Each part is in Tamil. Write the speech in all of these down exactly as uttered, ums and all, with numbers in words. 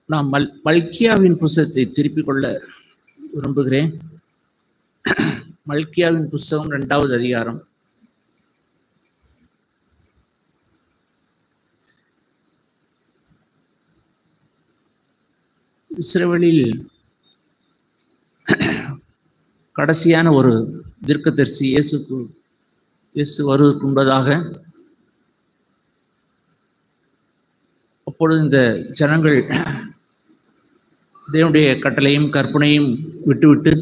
நான் மல் மல்கியாவின் புஸ்தகத்தை திருப்பிக் கொள்ள விரும்புகிறேன். மல்கியாவின் புஸ்தகம் இரண்டாவது அதிகாரம். இஸ்ரவேலில் கடைசியான ஒரு தீர்க்கதரிசி இயேசுக்கு இயேசு வருவதற்கு முன்பதாக அப்பொழுது இந்த ஜனங்கள் தேவனுடைய கட்டளையும் கற்பனையும் விட்டுவிட்டு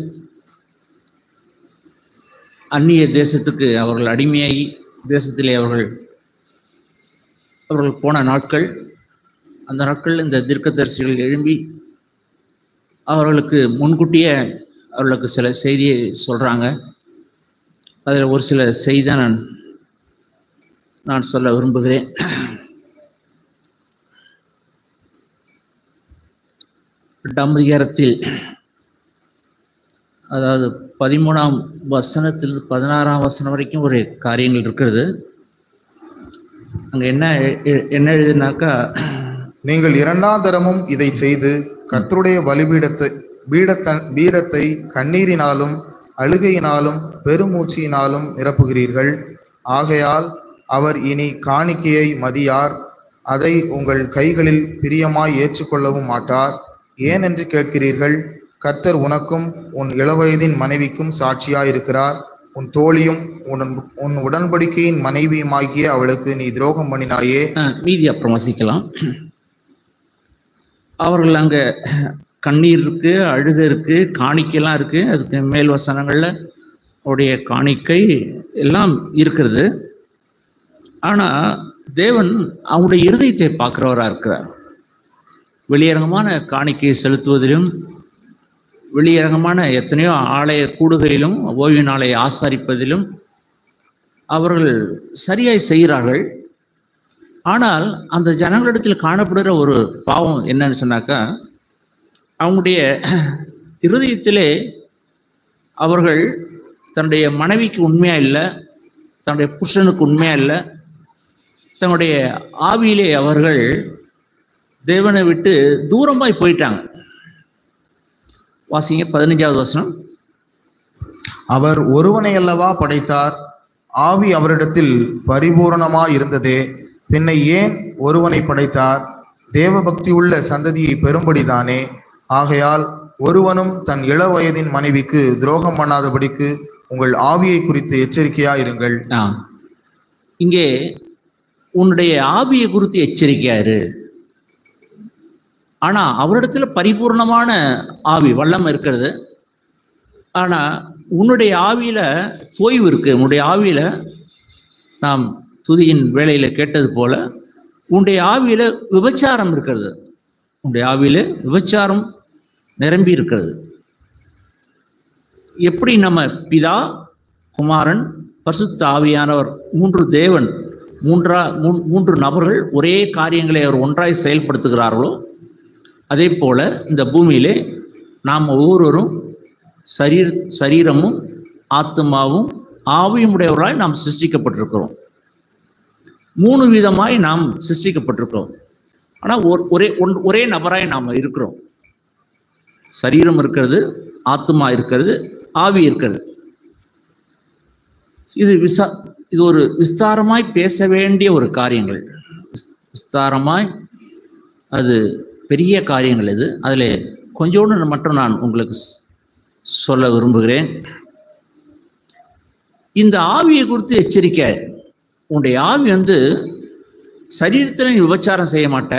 அந்நிய தேசத்துக்கு அவர்கள் அடிமையாகி தேசத்திலே அவர்கள் அவர்கள் போன நாட்கள். அந்த நாட்கள் இந்த தீர்க்கதரிசிகள் எழும்பி அவர்களுக்கு முன்கூட்டியே அவர்களுக்கு சில செய்தியை சொல்கிறாங்க. அதில் ஒரு சில செய்தி தான் நான் நான் சொல்ல விரும்புகிறேன். எட்டாம் அதிகாரத்தில் அதாவது பதிமூணாம் வசனத்தில் பதினாறாம் வசனம் வரைக்கும் ஒரு காரியங்கள் இருக்கிறது. அங்கே என்ன என்ன எழுதுனாக்கா, நீங்கள் இரண்டாம் தரமும் இதை செய்து கர்த்தருடைய பலிபீடத்தை பீடத்த பீடத்தை கண்ணீரினாலும் அழுகையினாலும் பெருமூச்சியினாலும் நிரப்புகிறீர்கள். ஆகையால் அவர் இனி காணிக்கையை மதியார், அதை உங்கள் கைகளில் பிரியமாய் ஏற்றுக்கொள்ளவும் மாட்டார். ஏன் என்று கேட்கிறீர்கள். கர்த்தர் உனக்கும் உன் இளவயதின் மனைவிக்கும் சாட்சியாயிருக்கிறார். உன் தோழியும் உன் உன் உடன்படிக்கையின் மனைவியுமாகிய அவளுக்கு நீ துரோகம் பண்ணினாயே. மீதி அப்புறம் வசிக்கலாம். அவர்கள் அங்கே கண்ணீர் இருக்கு, அழுகை இருக்கு, காணிக்கைலாம் இருக்கு. அதுக்கு மேல் வசனங்கள்ல அவருடைய காணிக்கை எல்லாம் இருக்கிறது. ஆனா தேவன் அவங்களுடைய இருதயத்தை பார்க்கிறவராக இருக்கிறார். வெளியரங்கமான காணிக்கையை செலுத்துவதிலும் வெளியரங்கமான எத்தனையோ ஆலய கூடுகையிலும் ஓய்வு நாளை ஆசாரிப்பதிலும் அவர்கள் சரியாய் செய்கிறார்கள். ஆனால் அந்த ஜனங்களிடத்தில் காணப்படுகிற ஒரு பாவம் என்னன்னு சொன்னாக்கா, அவங்களுடைய இருதயத்திலே அவர்கள் தன்னுடைய மனைவிக்கு உண்மையா இல்லை, தன்னுடைய புருஷனுக்கு உண்மையா இல்லை, தன்னுடைய ஆவியிலே அவர்கள் தேவனை விட்டு தூரமாய் போயிட்டாங்க. வாசிங்க பதினஞ்சாவது வசனம். அவர் ஒருவனை அல்லவா படைத்தார், ஆவி அவரிடத்தில் பரிபூரணமாய் இருந்ததே, பின்னை ஏன் ஒருவனை படைத்தார்? தேவ பக்தி உள்ள சந்ததியை பெறும்படிதானே. ஆகையால் ஒருவனும் தன் இள வயதின் மனைவிக்கு துரோகம் பண்ணாதபடிக்கு உங்கள் ஆவியை குறித்து எச்சரிக்கையாயிருங்கள். இங்கே உன்னுடைய ஆவியை குறித்து எச்சரிக்கையாயிரு. ஆனா அவரிடத்துல பரிபூர்ணமான ஆவி வல்லம் இருக்கிறது. ஆனா உன்னுடைய ஆவியில தோய்வு இருக்கு. உன்னுடைய ஆவியில நாம் துதியின் வேளையில கேட்டது போல உன்னுடைய ஆவியில விபச்சாரம் இருக்கிறது. உன்னுடைய ஆவியில விபச்சாரம் நிரம்பி இருக்கிறது. எப்படி நம்ம பிதா, குமாரன், பரிசுத்த ஆவியானவர் மூன்று தேவன் மூன்றா மூன்று நபர்கள் ஒரே காரியங்களை அவர் ஒன்றாய் செயல்படுத்துகிறார்களோ, அதே போல இந்த பூமியிலே நாம் ஒவ்வொருவரும் சரீர சரீரமும் ஆத்மாவும் ஆவியும் உடையவராய் நாம் சிருஷ்டிக்கப்பட்டிருக்கிறோம். மூணு விதமாய் நாம் சிருஷ்டிக்கப்பட்டிருக்கிறோம். ஆனால் ஒரே ஒன் ஒரே நபராய் நாம் இருக்கிறோம். சரீரம் இருக்கிறது, ஆத்மா இருக்கிறது, ஆவி இருக்கிறது. இது விசா இது ஒரு விஸ்தாரமாய் பேச வேண்டிய ஒரு காரியங்கள். விஸ்தாரமாய் அது பெரிய காரியங்கள். இது அதில் கொஞ்சோண்டு மட்டும் நான் உங்களுக்கு சொல்ல விரும்புகிறேன். இந்த ஆவியை குறித்து எச்சரிக்கை. உன்னுடைய ஆவி வந்து சரீரத்தில் நீ விபச்சாரம் செய்ய மாட்ட,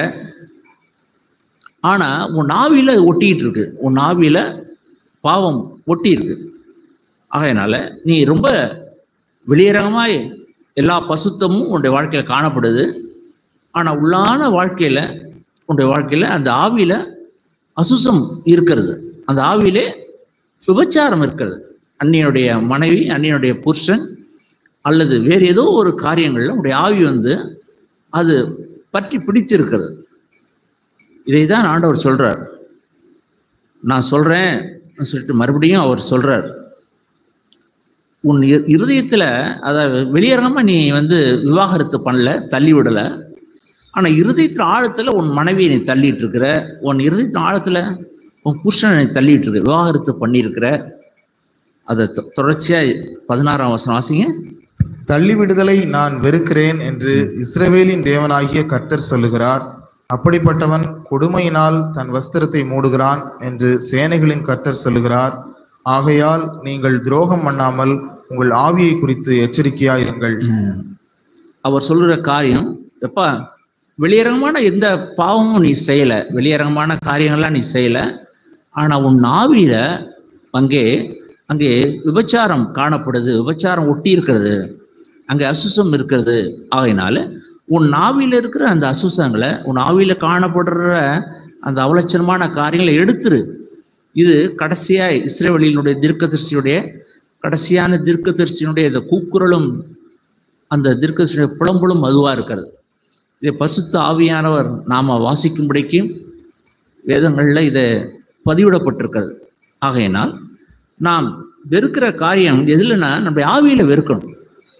ஆனால் உன் ஆவியில் ஒட்டிக்கிட்டு இருக்கு. உன் ஆவியில் பாவம் ஒட்டி இருக்கு. ஆகையினால நீ ரொம்ப வெளியரங்கமாய் எல்லா பசுத்தமும் உன்னுடைய வாழ்க்கையில் காணப்படுது. ஆனால் உள்ளான வாழ்க்கையில் உன்னுடைய வாழ்க்கையில் அந்த ஆவியில் அசுசம் இருக்கிறது. அந்த ஆவியிலே விபச்சாரம் இருக்கிறது. அன்னியனுடைய மனைவி, அன்னியனுடைய புருஷன் அல்லது வேறு ஏதோ ஒரு காரியங்களில் உன்னுடைய ஆவி வந்து அது பற்றி பிடிச்சிருக்கிறது. இதை தான் ஆண்டவர் சொல்கிறார். நான் சொல்கிறேன் சொல்லிட்டு மறுபடியும் அவர் சொல்கிறார், உன் இருதயத்தில் அதாவது வெளியரங்கமாக நீ வந்து விவாகரத்து பண்ணல, தள்ளி விடலை, ஆனால் இருதயத்தின் ஆழத்தில் உன் மனைவியை நீ தள்ளிட்டு இருக்கிற, உன் இருதயத்தின் ஆழத்தில் உன் புருஷனை நீ தள்ளிட்டு இருக்கிற, விவாகரத்து பண்ணியிருக்கிற. அதை தொடர்ச்சியாக பதினாறாம் வசனம் வாசிங்க. தள்ளிவிடுதலை நான் வெறுக்கிறேன் என்று இஸ்ரவேலின் தேவனாகிய கர்த்தர் சொல்லுகிறார். அப்படிப்பட்டவன் கொடுமையினால் தன் வஸ்திரத்தை மூடுகிறான் என்று சேனைகளின் கர்த்தர் சொல்லுகிறார். ஆகையால் நீங்கள் துரோகம் பண்ணாமல் உங்கள் ஆவியை குறித்து எச்சரிக்கையாயிருங்கள். அவர் சொல்லுற காரியம், எப்பா வெளியரங்கமான எந்த பாவமும் நீ செய்யலை, வெளியரங்கமான காரியங்கள்லாம் நீ செய்யலை, ஆனால் உன் ஆவியில அங்கே அங்கே விபச்சாரம் காணப்படுது, விபச்சாரம் ஒட்டி இருக்கிறது, அங்கே அசுசம் இருக்கிறது. ஆகையினால உன் ஆவியில் இருக்கிற அந்த அசுசங்களை, உன் ஆவியில் காணப்படுற அந்த அவலட்சணமான காரியங்களை எடுத்துரு. இது கடைசியாக இஸ்ரவேலினுடைய தீர்க்கதரிசியுடைய கடைசியான தீர்க்கதரிசியினுடைய இந்த கூக்குரலும் அந்த தீர்க்கதரிசியுடைய புலம்பலும் அதுவாக இருக்கிறது. இதை பசுத்த ஆவியானவர் நாம் வாசிக்கும்படிக்கும் வேதங்களில் இதை பதிவிடப்பட்டிருக்கிறது. ஆகையினால் நாம் வெறுக்கிற காரியம் எதுலன்னா நம்முடைய ஆவியில் வெறுக்கணும்.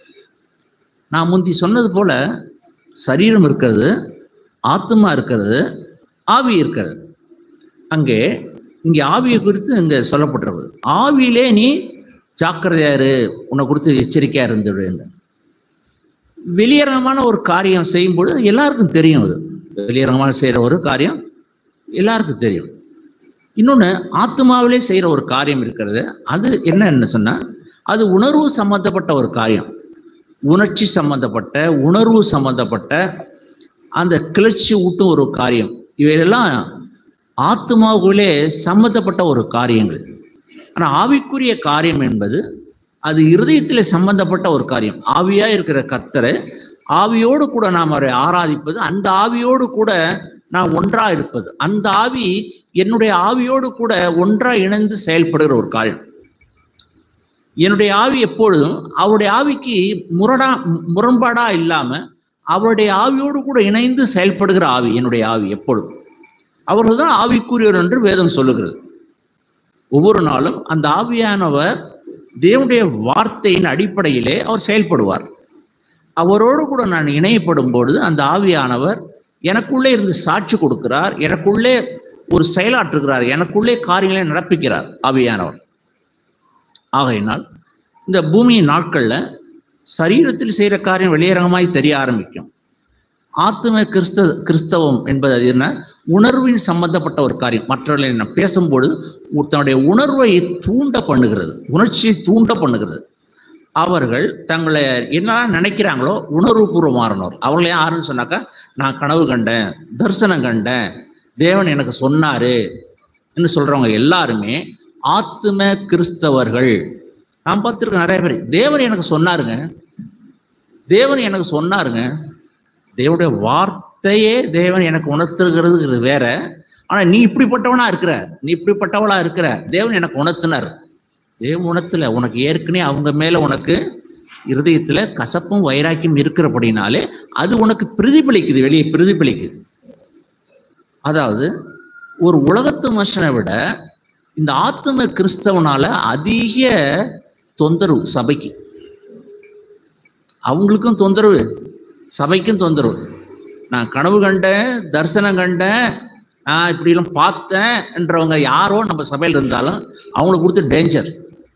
நான் முந்தி சொன்னது போல சரீரம் இருக்கிறது, ஆத்மா இருக்கிறது, ஆவி இருக்கிறது. அங்கே இங்கே ஆவியை குறித்து இங்கே சொல்லப்பட்டிருக்கிறது. ஆவியிலே நீ ஜாக்கிரதையாரு, உன்னை குறித்து எச்சரிக்கையா இருந்துடு. வெளியரங்கமான ஒரு காரியம் செய்யும்போது எல்லாருக்கும் தெரியும். அது வெளியரங்கமான செய்கிற ஒரு காரியம் எல்லாருக்கும் தெரியும். இன்னொன்று ஆத்மாவிலே செய்கிற ஒரு காரியம் இருக்கிறது. அது என்னன்னு சொன்னால் அது உணர்வு சம்பந்தப்பட்ட ஒரு காரியம், உணர்ச்சி சம்பந்தப்பட்ட உணர்வு சம்பந்தப்பட்ட அந்த கிளர்ச்சி ஊட்டும் ஒரு காரியம். இவையெல்லாம் ஆத்மாவுக்குள்ளே சம்பந்தப்பட்ட ஒரு காரியங்கள். ஆனால் ஆவிக்குரிய காரியம் என்பது அது இருதயத்தில் சம்பந்தப்பட்ட ஒரு காரியம். ஆவியாக இருக்கிற கர்த்தரை ஆவியோடு கூட நாம் அவரை ஆராதிப்பது, அந்த ஆவியோடு கூட நான் ஒன்றாக இருப்பது, அந்த ஆவி என்னுடைய ஆவியோடு கூட ஒன்றாக இணைந்து செயல்படுகிற ஒரு காரியம். என்னுடைய ஆவி எப்பொழுதும் அவருடைய ஆவிக்கு முரடா முரண்பாடா இல்லாமல் அவருடைய ஆவியோடு கூட இணைந்து செயல்படுகிற ஆவி என்னுடைய ஆவி எப்பொழுதும். அவர்கள் தான் ஆவிக்குரியவர் என்று வேதம் சொல்லுகிறது. ஒவ்வொரு நாளும் அந்த ஆவியானவர் தேவனுடைய வார்த்தையின் அடிப்படையிலே அவர் செயல்படுவார். அவரோடு கூட நான் இணையப்படும் பொழுது அந்த ஆவியானவர் எனக்குள்ளே இருந்து சாட்சி கொடுக்கிறார், எனக்குள்ளே ஒரு செயலாற்றுகிறார், எனக்குள்ளே காரியங்களை நடப்பிக்கிறார் ஆவியானவர். ஆகையினால் இந்த பூமியின் நாட்களில் சரீரத்தில் செய்கிற காரியம் வெளியரங்கமாய் தெரிய ஆரம்பிக்கும். ஆத்தும கிறிஸ்த கிறிஸ்தவம் என்பது அது என்ன, உணர்வின் சம்பந்தப்பட்ட ஒரு காரியம். மற்றவர்களை நான் பேசும்பொழுது தன்னுடைய உணர்வை தூண்ட பண்ணுகிறது, உணர்ச்சியை தூண்ட பண்ணுகிறது. அவர்கள் தங்களை என்னெல்லாம் நினைக்கிறாங்களோ உணர்வு பூர்வமானவர். அவர்களே யாருன்னு சொன்னாக்கா, நான் கனவு கண்டேன், தரிசனம் கண்டேன், தேவன் எனக்கு சொன்னாரு என்று சொல்றவங்க எல்லாருமே ஆத்தும கிறிஸ்தவர்கள். நான் பார்த்துருக்கேன் நிறைய பேர், தேவன் எனக்கு சொன்னாருங்க, தேவன் எனக்கு சொன்னாருங்க. தேவனுடைய வார்த்தையே தேவன் எனக்கு உணர்த்துகிறது வேற. ஆனா நீ இப்படிப்பட்டவனா இருக்கிற, நீ இப்படிப்பட்டவளா இருக்கிற, தேவன் எனக்கு உணர்த்தினார். தேவன் உணர்த்தல, உனக்கு ஏற்கனவே அவங்க மேல உனக்கு இருதயத்துல கசப்பும் வைராக்கியம் இருக்கிறபடினாலே அது உனக்கு பிரதிபலிக்குது, வெளியே பிரதிபலிக்குது. அதாவது ஒரு உலகத்து மனுஷனை விட இந்த ஆத்தும கிறிஸ்தவனால அதிக தொந்தரவு சபைக்கு. அவங்களுக்கும் தொந்தரவு, சபைக்கும் தொந்தரவு. நான் கனவு கண்டேன், தரிசனம் கண்டேன், நான் இப்படிலாம் பார்த்தேன் என்றவங்க யாரோ நம்ம சபையில் இருந்தாலும் அவங்கள குறித்து டேஞ்சர்,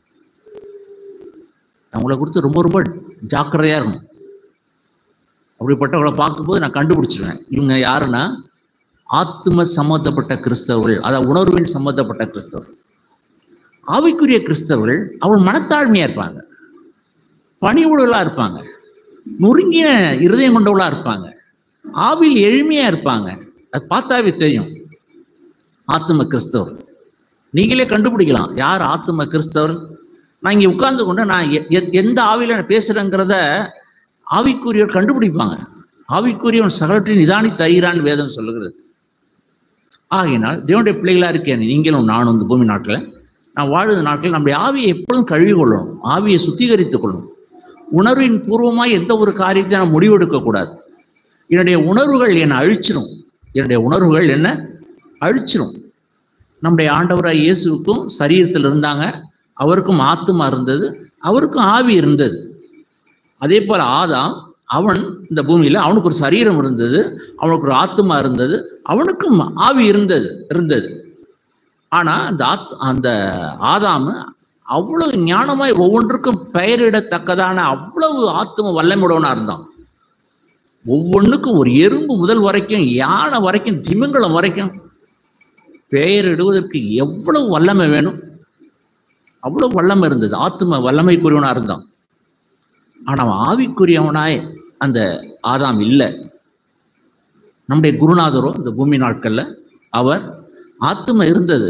அவங்கள குறித்து ரொம்ப ரொம்ப ஜாக்கிரதையா இருக்கணும். அப்படிப்பட்டவங்களை பார்க்கும்போது நான் கண்டுபிடிச்சிருவேன், இவங்க யாருன்னா ஆத்தும சம்பந்தப்பட்ட கிறிஸ்தவர்கள், அதாவது உணர்வின் சம்பந்தப்பட்ட கிறிஸ்தவர்கள். ஆவிக்குரிய கிறிஸ்தவர்கள் அவள் மனத்தாழ்மையா இருப்பாங்க, பணிவுடலா இருப்பாங்க, நொறுங்கிய இருதயம் கொண்டவளா இருப்பாங்க, ஆவில் எளிமையா இருப்பாங்க. அது பார்த்தாவே தெரியும் ஆத்தும கிறிஸ்தவர். நீங்களே கண்டுபிடிக்கலாம் யார் ஆத்தும கிறிஸ்தவர். நான் இங்கே உட்கார்ந்து கொண்டு நான் எந்த ஆவியில நான் பேசுறேங்கிறத ஆவிக்குரியவர் கண்டுபிடிப்பாங்க. ஆவிக்குரியவன் சகலற்றையும் நிதானி தருகிறான்னு வேதம் சொல்லுகிறது. ஆகையினால் தேவனுடைய பிள்ளைகளா இருக்கேன் நீங்களும் நானும் இந்த பூமி நாட்டில் நான் வாழுத நாட்களில் நம்முடைய ஆவியை எப்பொழுதும் கழுவி கொள்ளணும், ஆவியை சுத்திகரித்துக் கொள்ளணும். உணர்வின் பூர்வமாய் எந்த ஒரு காரியத்தை நான் முடிவெடுக்கக்கூடாது. என்னுடைய உணர்வுகள் என்னை அழிச்சிடும், என்னுடைய உணர்வுகள் என்ன அழிச்சிடும். நம்முடைய ஆண்டவராய் இயேசுவுக்கும் சரீரத்தில் இருந்தாங்க, அவருக்கும் ஆத்துமா இருந்தது, அவருக்கும் ஆவி இருந்தது. அதே போல் ஆதாம் அவன் இந்த பூமியில அவனுக்கு ஒரு சரீரம் இருந்தது, அவனுக்கு ஒரு ஆத்மா இருந்தது, அவனுக்கும் ஆவி இருந்தது இருந்தது ஆனா அந்த ஆத் அந்த ஆதாமு அவ்வளவு ஞானமாய் ஒவ்வொன்றுக்கும் பெயரிடத்தக்கதான அவ்வளவு ஆத்ம வல்லமையுடவனா இருந்தான். ஒவ்வொன்றுக்கும் ஒரு எறும்பு முதல் வரைக்கும், யானை வரைக்கும், திமிங்கலம் வரைக்கும் பெயரிடுவதற்கு எவ்வளவு வல்லமை வேணும், அவ்வளவு வல்லமை இருந்தது. ஆத்ம வல்லமைக்குரியவனா இருந்தான். ஆனா அவன் ஆவிக்குரியவனாய் அந்த ஆதாம் இல்லை. நம்முடைய குருநாதரோ இந்த பூமி நாட்கள்ல அவர் ஆத்ம இருந்தது.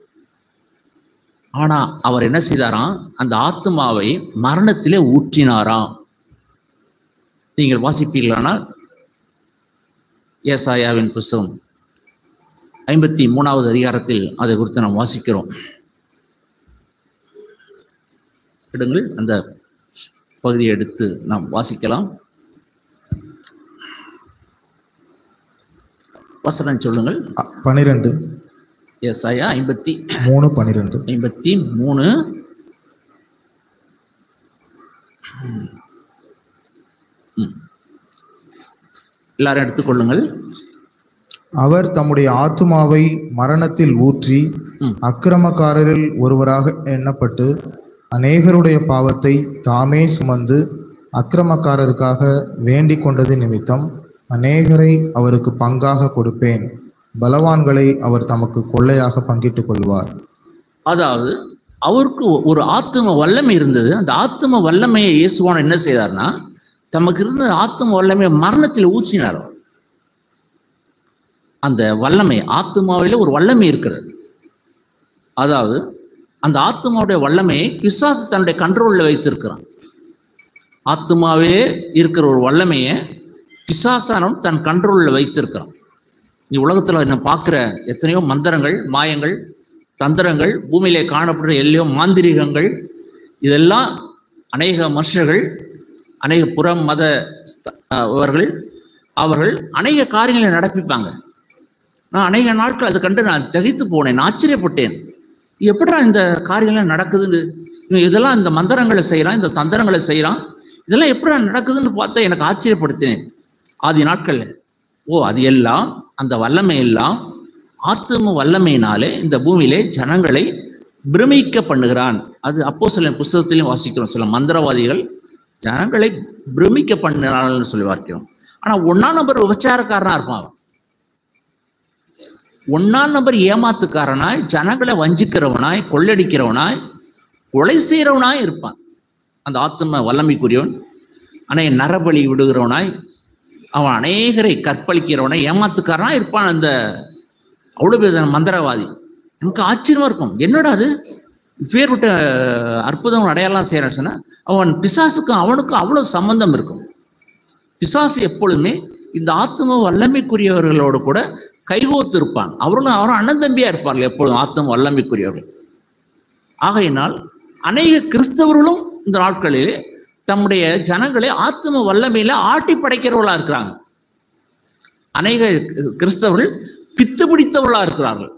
ஆனா அவர் என்ன செய்தாராம், அந்த ஆத்மாவை மரணத்திலே ஊற்றினாராம். நீங்கள் வாசிப்பீர்களானால் ஏசாயாவின் புஸ்தகம் ஐம்பத்தி மூணாவது அதிகாரத்தில் அதை குறித்து நாம் வாசிக்கிறோம். எடுங்கள், அந்த பகுதியை எடுத்து நாம் வாசிக்கலாம். வசனம் சொல்லுங்கள். பனிரெண்டு. ஏசாயா ஐம்பத்தி மூணு பனிரெண்டு. ஐம்பத்தி மூணு எல்லாரும் எடுத்துக்கொள்ளுங்கள். அவர் தம்முடைய ஆத்துமாவை மரணத்தில் ஊற்றி அக்கிரமக்காரரில் ஒருவராக எண்ணப்பட்டு அநேகருடைய பாவத்தை தாமே சுமந்து அக்கிரமக்காரருக்காக வேண்டிக் கொண்டது நிமித்தம் அநேகரை அவருக்கு பங்காக கொடுப்பேன், பலவான்களை அவர் தமக்கு கொள்ளையாக பங்கிட்டுக் கொள்வார். அதாவது அவருக்கு ஒரு ஆத்தும வல்லமை இருந்தது. அந்த ஆத்தும வல்லமையை இயேசுவான் என்ன செய்தார்னா, தமக்கு இருந்த ஆத்தும வல்லமையை மரணத்தில் ஊற்றினார். அந்த வல்லமை, ஆத்துமாவில ஒரு வல்லமை இருக்கிறது. அதாவது அந்த ஆத்துமாவுடைய வல்லமையை பிசாசு தன்னுடைய கண்ட்ரோலில் வைத்திருக்கிறான். ஆத்துமாவிலே இருக்கிற ஒரு வல்லமையை பிசாசானவன் தன் கண்ட்ரோலில் வைத்திருக்கிறான். நீ உலகத்தில் என்ன பார்க்குற எத்தனையோ மந்திரங்கள், மாயங்கள், தந்திரங்கள், பூமியிலே காணப்படுற எல்லையோ மாந்திரிகங்கள், இதெல்லாம் அநேக மனுஷர்கள், அநேக புற மத அவர்கள் அவர்கள் அநேக காரியங்களை நடப்பிப்பாங்க. நான் அநேக நாட்கள் அதை கண்டு நான் திகைத்து போனேன், நான் ஆச்சரியப்பட்டேன். எப்படிடா இந்த காரியங்கள்லாம் நடக்குதுன்னு, இவன் இதெல்லாம் இந்த மந்திரங்களை செய்கிறான், இந்த தந்திரங்களை செய்கிறான், இதெல்லாம் எப்படிடா நடக்குதுன்னு பார்த்தா எனக்கு ஆச்சரியப்படுத்தினேன் ஆதி நாட்கள்ல. ஓ, அது எல்லாம் அந்த வல்லமை எல்லாம் ஆத்தும வல்லமையினாலே இந்த பூமியிலே ஜனங்களை பிரமிக்க பண்ணுகிறான். அது அப்போஸ்தலர் புஸ்தகத்திலையும் வாசிக்கிறோம். சில மந்திரவாதிகள் ஜனங்களை பிரமிக்க பண்ணுறான்னு சொல்லி பார்க்கிறோம். ஆனா ஒன்னாம் நம்பர் விபச்சாரக்காரனா இருப்பான். ஒன்னாம் நம்பர் ஏமாத்துக்காரனாய், ஜனங்களை வஞ்சிக்கிறவனாய், கொள்ளடிக்கிறவனாய், கொலை செய்கிறவனாய் இருப்பான் அந்த ஆத்தும வல்லமைக்குரியவன். அநேக நரபலி விடுகிறவனாய், அவன் அநேகரை கற்பழிக்கிறவனாய், ஏமாத்துக்காரனாய் இருப்பான் அந்த அவ்வளோ பேர் மந்திரவாதி. எனக்கு ஆச்சரியமா இருக்கும், என்னடா அது பேர் விட்ட அற்புதம் அடையாளம் செய்யறான்னு சொன்னா, அவன் பிசாசுக்கும் அவனுக்கும் அவ்வளோ சம்பந்தம் இருக்கும். பிசாசு எப்பொழுதுமே இந்த ஆத்ம வல்லமைக்குரியவர்களோடு கூட கைகோத்து இருப்பான். அவர்களும் அவரும் அண்ணன் தம்பியா இருப்பார்கள் எப்பொழுதும் ஆத்ம வல்லமைக்குரியவர்கள். ஆகையினால் அநேக கிறிஸ்தவர்களும் இந்த நாட்களிலே தம்முடைய ஜனங்களை ஆத்ம வல்லமையில ஆட்டி படைக்கிறவர்களா இருக்கிறாங்க. அநேக கிறிஸ்தவர்கள் பித்து பிடித்தவர்களா இருக்கிறார்கள்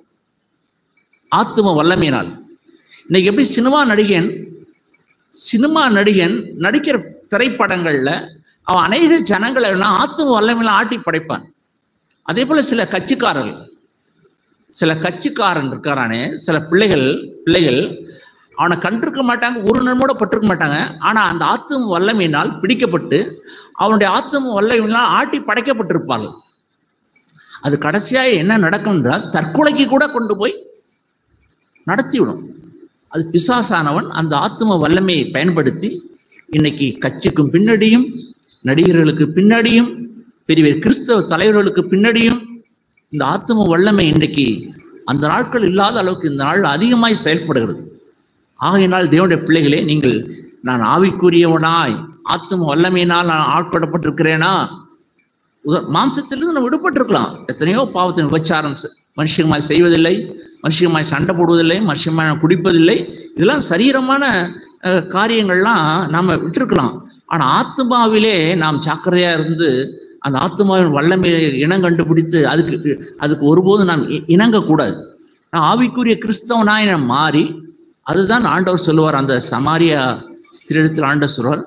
ஆத்ம வல்லமையினால். இன்னைக்கு எப்படி சினிமா நடிகன் சினிமா நடிகன் நடிக்கிற திரைப்படங்கள்ல அவன் அநேக ஜனங்களை ஆத்ம வல்லமையில ஆட்டி படைப்பான். அதே போல சில கட்சிக்காரர்கள் சில கட்சிக்காரன் இருக்காரானே, சில பிள்ளைகள் பிள்ளைகள் அவனை கண்டிருக்க மாட்டாங்க, ஒரு நன்மோட பட்டிருக்க மாட்டாங்க. ஆனா அந்த ஆத்ம வல்லமையினால் பிடிக்கப்பட்டு அவனுடைய ஆத்ம வல்லமையினால் ஆட்டி படைக்கப்பட்டிருப்பார்கள். அது கடைசியாக என்ன நடக்கும் என்றால் தற்கொலைக்கு கூட கொண்டு போய் நடத்திவிடும். அது பிசாசானவன் அந்த ஆத்ம வல்லமையை பயன்படுத்தி இன்னைக்கு கட்சிக்கும் பின்னாடியும், நடிகர்களுக்கு பின்னாடியும், பெரிய கிறிஸ்தவ தலைவர்களுக்கு பின்னாடியும் இந்த ஆத்ம வல்லமை இன்றைக்கு அந்த நாட்கள் இல்லாத அளவுக்கு இந்த நாள் அதிகமாய் செயல்படுகிறது. ஆகையினால் தேவனுடைய பிள்ளைகளே, நீங்கள் நான் ஆவிக்குரியவனாய் ஆத்ம வல்லமையினால் நான் ஆட்கொள்ளப்பட்டிருக்கிறேனா? உத மாம்சத்திலிருந்து நம்ம விடுபட்டிருக்கலாம். எத்தனையோ பாவத்தின் விபச்சாரம் மனுஷமாய் செய்வதில்லை, மனுஷமாய் சண்டை போடுவதில்லை, மனுஷமாய் குடிப்பதில்லை, இதெல்லாம் சரீரமான காரியங்கள்லாம் நாம் விட்டுருக்கலாம். ஆனால் ஆத்மாவிலே நாம் ஜாக்கிரதையாக இருந்து அந்த ஆத்மாவின் வல்லமையை இனம் கண்டுபிடித்து அதுக்கு அதுக்கு ஒருபோதும் நாம் இணங்கக்கூடாது. நான் ஆவிக்குரிய கிறிஸ்தவனாய் நான் மாறி, அதுதான் ஆண்டவர் சொல்லுவார். அந்த சமாரியா ஸ்திரீடத்தில் ஆண்டவர் சொல்வார்,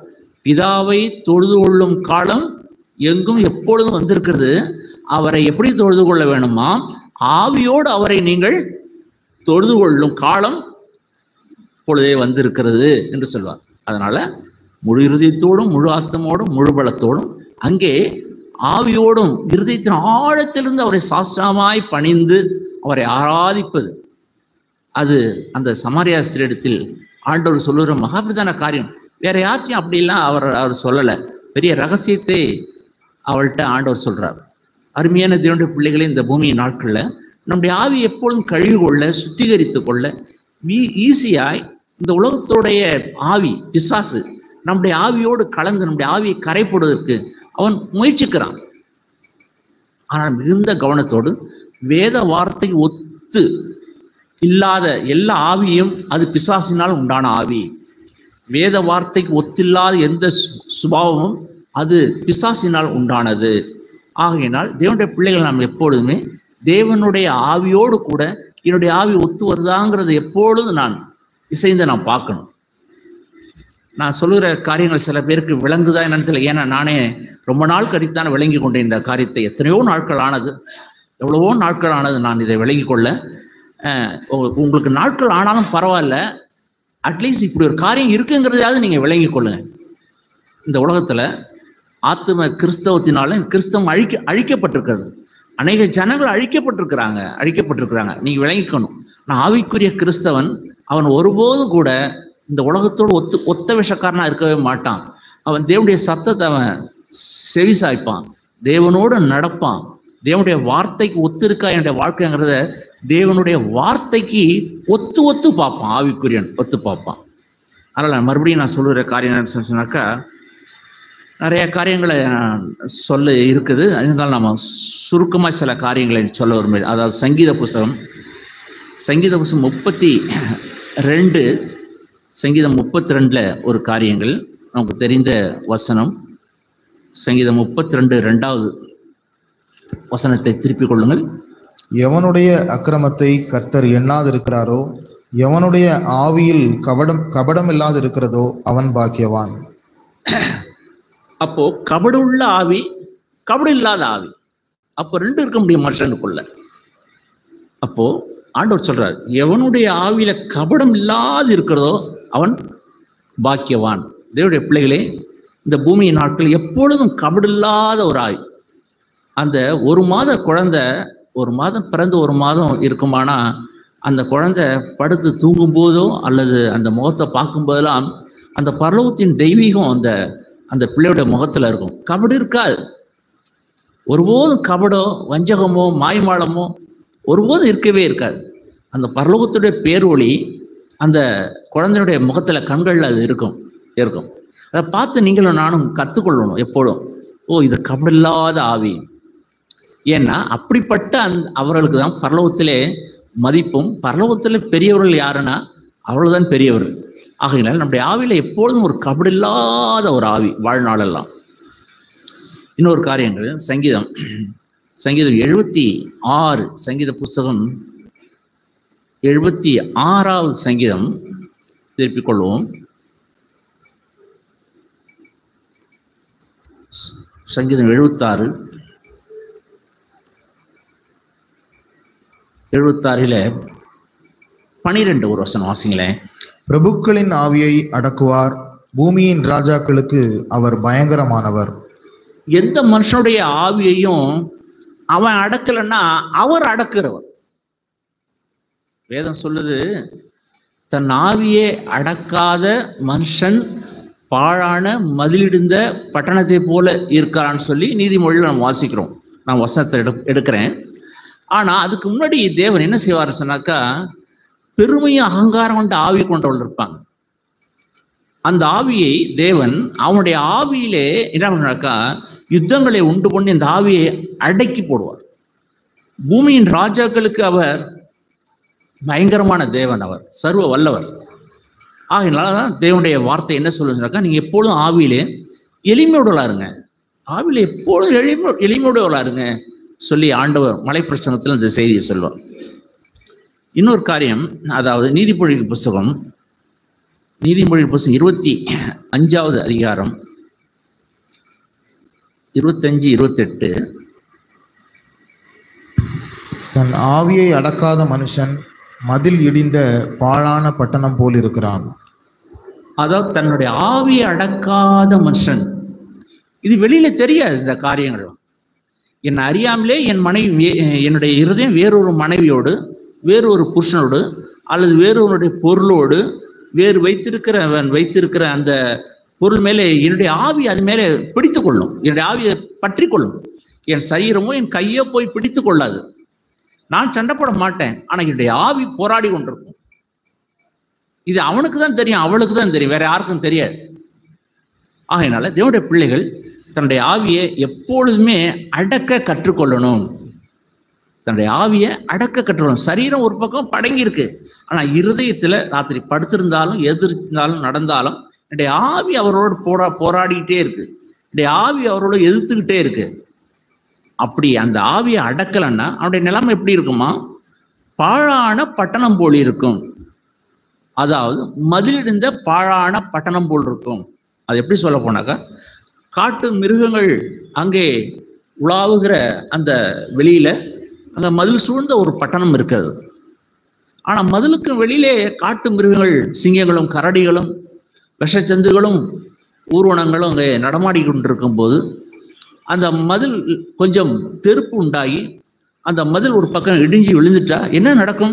பிதாவை தொழுது கொள்ளும் காலம் எங்கும் எப்பொழுதும் வந்திருக்கிறது. அவரை எப்படி தொழுது கொள்ள வேணுமா? ஆவியோடு அவரை நீங்கள் தொழுது கொள்ளும் காலம் இப்பொழுதே வந்திருக்கிறது என்று சொல்வார். அதனால முழு இருதயத்தோடும் முழு ஆத்மோடும் முழு பலத்தோடும் அங்கே ஆவியோடும் இருதயத்தின் ஆழத்திலிருந்து அவரை சாஸ்திரமாய் பணிந்து அவரை ஆராதிப்பது, அது அந்த சமாரியா ஸ்திரீயிடத்தில் ஆண்டவர் சொல்லுகிற மகாபிரதான காரியம். வேற யார்ட்டையும் அப்படிலாம் அவர் அவர் சொல்லலை. பெரிய ரகசியத்தை அவள்கிட்ட ஆண்டவர் சொல்றார். அருமையான தேவனுடைய பிள்ளைகளை, இந்த பூமியின் நாட்களில் நம்முடைய ஆவி எப்பொழுதும் கழுவி கொள்ள, சுத்திகரித்து கொள்ள ஈஸியாய் இந்த உலகத்தோடைய ஆவி பிசாசு நம்முடைய ஆவியோடு கலந்து நம்முடைய ஆவியை கரைப்படுவதற்கு அவன் முயற்சிக்கிறான். ஆனால் மிகுந்த கவனத்தோடு வேத வார்த்தைக்கு ஒத்து இல்லாத எல்லா ஆவியும் அது பிசாசினால் உண்டான ஆவி. வேத வார்த்தைக்கு ஒத்தில்லாத எந்த சுபாவமும் அது பிசாசினால் உண்டானது. ஆகையினால் தேவனுடைய பிள்ளைகள் நாம் எப்பொழுதுமே தேவனுடைய ஆவியோடு கூட என்னுடைய ஆவி ஒத்து வருதாங்கிறது எப்பொழுதும் நான் இசைந்து நான் பார்க்கணும். நான் சொல்லுகிற காரியங்கள் சில பேருக்கு விளங்குதா என்னன்னு தெரியல. ஏன்னா நானே ரொம்ப நாள் கழித்தான் விளங்கி கொண்டேன் இந்த காரியத்தை. எத்தனையோ நாட்கள் ஆனது, எவ்வளவோ நாட்கள் ஆனது நான் இதை விளங்கி கொள்ள. உங்களுக்கு நாட்கள் ஆனாலும் பரவாயில்ல, அட்லீஸ்ட் இப்படி ஒரு காரியம் இருக்குங்கிறதையாவது நீங்கள் விளங்கி கொள்ளுங்க. இந்த உலகத்தில் ஆத்தும கிறிஸ்தவத்தினால கிறிஸ்தவம் அழிக்க அழிக்கப்பட்டிருக்கிறது. அநேக ஜனங்கள் அழிக்கப்பட்டிருக்கிறாங்க அழிக்கப்பட்டிருக்கிறாங்க நீங்கள் விளங்கிக்கணும். நான் ஆவிக்குரிய கிறிஸ்தவன், அவன் ஒருபோதும் கூட இந்த உலகத்தோடு ஒத்து ஒத்த விஷக்காரனாக இருக்கவே மாட்டான். அவன் தேவனுடைய சத்தத்தை அவன் செவி சாய்ப்பான், தேவனோடு நடப்பான். தேவனுடைய வார்த்தைக்கு ஒத்து இருக்கா என்னுடைய வாழ்க்கைங்கிறத தேவனுடைய வார்த்தைக்கு ஒத்து ஒத்து பார்ப்பான். ஆவிக்குரியன் ஒத்து பார்ப்பான். அதனால் மறுபடியும் நான் சொல்லுகிற காரியம் என்ன சொன்னாக்கா, நிறைய காரியங்களை சொல்ல இருக்குது. இருந்தாலும் நம்ம சுருக்கமாக சில காரியங்களை சொல்ல விரும்புகிறேன். அதாவது சங்கீத புஸ்தகம் சங்கீத புஸ்தகம் முப்பத்தி ரெண்டு சங்கீதம் முப்பத்தி ரெண்டில் ஒரு காரியங்கள் நமக்கு தெரிந்த வசனம். சங்கீதம் முப்பத்தி ரெண்டு ரெண்டாவது வசனத்தை திருப்பிக் கொள்ளுங்கள். எவனுடைய அக்கிரமத்தை கர்த்தர் எண்ணாதிருக்கிறாரோ, எவனுடைய ஆவியில் கபடம் கபடம் இல்லாது இருக்கிறதோ அவன் பாக்கியவான். அப்போ கபடு உள்ள ஆவி, கபடு இல்லாத ஆவி, அப்போ ரெண்டு இருக்க முடியும் மனுஷனுக்குள்ள. அப்போ ஆண்டவர் சொல்றார், எவனுடைய ஆவியில கபடம் இல்லாது இருக்கிறதோ அவன் பாக்கியவான். தேவனுடைய பிள்ளைகளே, இந்த பூமியின் நாட்கள் எப்பொழுதும் கபடு இல்லாத ஒரு ஆவி. அந்த ஒரு மாத குழந்தை ஒரு மாதம் பிறந்து ஒரு மாதம் இருக்குமானா, அந்த குழந்தை படுத்து தூங்கும் போதோ அல்லது அந்த முகத்தை பார்க்கும்போதெல்லாம் அந்த பரலோகத்தின் தெய்வீகம் அந்த அந்த பிள்ளையோட முகத்துல இருக்கும். கபடு இருக்காது. ஒருபோதும் கபடோ வஞ்சகமோ மாய்மாலமோ ஒருபோதும் இருக்கவே இருக்காது. அந்த பரலோகத்துடைய பேரொளி அந்த குழந்தையுடைய முகத்துல கண்கள்ல அது இருக்கும் இருக்கும் அதை பார்த்து நீங்களும் நானும் கற்றுக்கொள்ளணும் எப்பொழுதும். ஓ, இது கபடு இல்லாத ஆவி. ஏன்னா அப்படிப்பட்ட அந் அவர்களுக்கு தான் பரலோகத்திலே மதிப்பும், பரலோகத்தில் பெரியவர்கள் யாருன்னா அவ்வளவுதான் பெரியவர். ஆகையினால் நம்முடைய ஆவியில எப்பொழுதும் ஒரு கபடு இல்லாத ஒரு ஆவி வாழ்நாளெல்லாம். இன்னொரு காரியங்கள் சங்கீதம் சங்கீதம் எழுபத்தி ஆறு சங்கீத புஸ்தகம் எழுபத்தி ஆறாவது சங்கீதம் திருப்பிக் கொள்வோம். சங்கீதம் எழுபத்தாறு எழுபத்தாறில் பனிரெண்டு ஒரு வசனம் வாசிங்களேன். பிரபுக்களின் ஆவியை அடக்குவார், பூமியின் ராஜாக்களுக்கு அவர் பயங்கரமானவர். எந்த மனுஷனுடைய ஆவியையும் அவன் அடக்கலைன்னா அவர் அடக்குறவர். வேதம் சொல்லுது, தன் ஆவியை அடக்காத மனுஷன் பாழான மதிலிடுந்த பட்டணத்தை போல இருக்கிறான்னு சொல்லி நீதிமொழியில் நம்ம வாசிக்கிறோம். நான் வசனத்தை எடு எடுக்கிறேன் ஆனால் அதுக்கு முன்னாடி தேவன் என்ன செய்வார் சொன்னாக்கா, பெருமையும் அகங்காரம் கொண்ட ஆவி கொண்டவள் இருப்பாங்க. அந்த ஆவியை தேவன் அவனுடைய ஆவியிலே என்ன பண்ணாக்கா யுத்தங்களை உண்டு பண்ணி அந்த ஆவியை அடக்கி போடுவார். பூமியின் ராஜாக்களுக்கு அவர் பயங்கரமான தேவன், அவர் சர்வ வல்லவர். ஆகையினாலதான் தேவனுடைய வார்த்தை என்ன சொல்லுனாக்கா, நீங்க எப்பொழுதும் ஆவியிலே எளிமையோடு விளாருங்க, ஆவியில எப்பொழுதும் எளிமை எளிமையோடு விளாருங்க சொல்லி ஆண்டவர் மலைப்பிரசனத்தில் இந்த செய்தியை சொல்வார். இன்னொரு காரியம், அதாவது நீதிமொழிகள் புஸ்தகம் நீதிமொழிகள் புஸ்தகம் இருபத்தி அஞ்சாவது அதிகாரம் இருபத்தஞ்சு இருபத்தெட்டு. தன் ஆவியை அடக்காத மனுஷன் மதில் இடிந்த பாழான பட்டணம் போல் இருக்கிறான். அதாவது தன்னுடைய ஆவியை அடக்காத மனுஷன், இது வெளியில தெரியாது. இந்த காரியங்கள் என்னை அறியாமலே என் மனைவி, என்னுடைய இருதயம் வேறொரு மனைவியோடு, வேறொரு புருஷனோடு, அல்லது வேறொருடைய பொருளோடு, வேறு வைத்திருக்கிறவன் வைத்திருக்கிற அந்த பொருள் மேலே என்னுடைய ஆவி அது மேலே பிடித்து கொள்ளும். என்னுடைய ஆவியை பற்றி கொள்ளும். என் சரீரமோ என் கையோ போய் பிடித்து கொள்ளாது. நான் சண்டை போட மாட்டேன், ஆனால் என்னுடைய ஆவி போராடி கொண்டிருக்கும். இது அவனுக்கு தான் தெரியும், அவளுக்கு தான் தெரியும், வேற யாருக்கும் தெரியாது. ஆகையினால தேவனுடைய பிள்ளைகள் தன்னுடைய ஆவியை எப்பொழுதுமே அடக்க கற்றுக்கொள்ளணும். தன்னுடைய ஆவியை அடக்க கற்றுக்கொள்ளணும். சரீரம் ஒரு பக்கம் படங்கி இருக்கு, ஆனால் இருதயத்தில் ராத்திரி படுத்திருந்தாலும் எதிர்த்தாலும் நடந்தாலும் என்னுடைய ஆவி அவரோடு போரா போராடிக்கிட்டே இருக்கு. என்னுடைய ஆவி அவரோட எதிர்த்துக்கிட்டே இருக்கு. அப்படி அந்த ஆவியை அடக்கலைன்னா அவனுடைய நிலைமை எப்படி இருக்குமா? பாழான பட்டணம் போல் இருக்கும். அதாவது மதிலிடிந்த பாழான பட்டணம் போல் இருக்கும். அது எப்படி சொல்ல போனாக்கா, காட்டு மிருகங்கள் அங்கே உலாவுகிற அந்த வெளியில அந்த மதில் சூழ்ந்த ஒரு பட்டணம் இருக்கிறது. ஆனால் மதிலுக்கு வெளியிலே காட்டு மிருகங்கள், சிங்கங்களும் கரடிகளும் விஷச்சந்துகளும் ஊர்வனங்களும் அங்கே நடமாடி கொண்டிருக்கும் போது அந்த மதில் கொஞ்சம் தெருப்பு உண்டாகி அந்த மதில் ஒரு பக்கம் இடிஞ்சு விழுந்துட்டா என்ன நடக்கும்?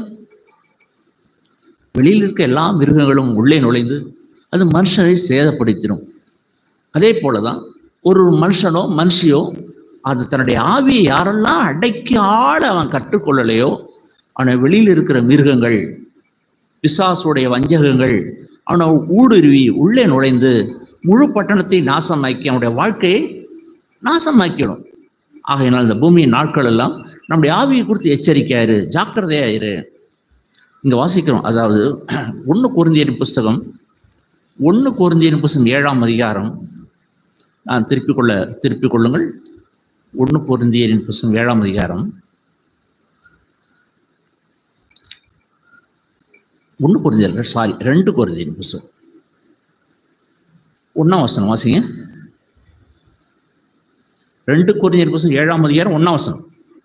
வெளியில் இருக்க எல்லா மிருகங்களும் உள்ளே நுழைந்து அது மனுஷனை சேதப்படுத்திடும். அதே போலதான் ஒரு மனுஷனோ மனுஷியோ அது தன்னுடைய ஆவியை யாரெல்லாம் அடக்கி ஆள அவன் கற்றுக்கொள்ளலையோ, அவனை வெளியில் இருக்கிற மிருகங்கள், பிசாசுடைய வஞ்சகங்கள் அவனை ஊடுருவி உள்ளே நுழைந்து முழு பட்டணத்தை நாசமாக்கி அவனுடைய வாழ்க்கையை நாசமாக்கிடும். ஆகையினால் இந்த பூமியின் நாட்கள் எல்லாம் நம்முடைய ஆவியை குறித்து எச்சரிக்கையாயிரு, ஜாக்கிரதையாயிரு. இங்கே வாசிக்கிறோம், அதாவது ஒன்று கொரிந்தியரின் புஸ்தகம் ஒன்று கொரிந்தியரின் புஸ்தகம் ஏழாம் அதிகாரம். நான் திருப்பிக் கொள்ள திருப்பிக் கொள்ளுங்கள். ஒன்று கொரிந்தியரின் புஸ்தகம் ஏழாம் அதிகாரம். ஒன்று கொரிந்தியர் சாரி ரெண்டு கொரிந்தியரின் புஸ்தகம் ஒன்னாம் வசனம் வாசிங்க. ரெண்டு கொரிந்தியர் புஸ்தகம் ஏழாம் அதிகாரம் ஒன்னாம் வசனம்.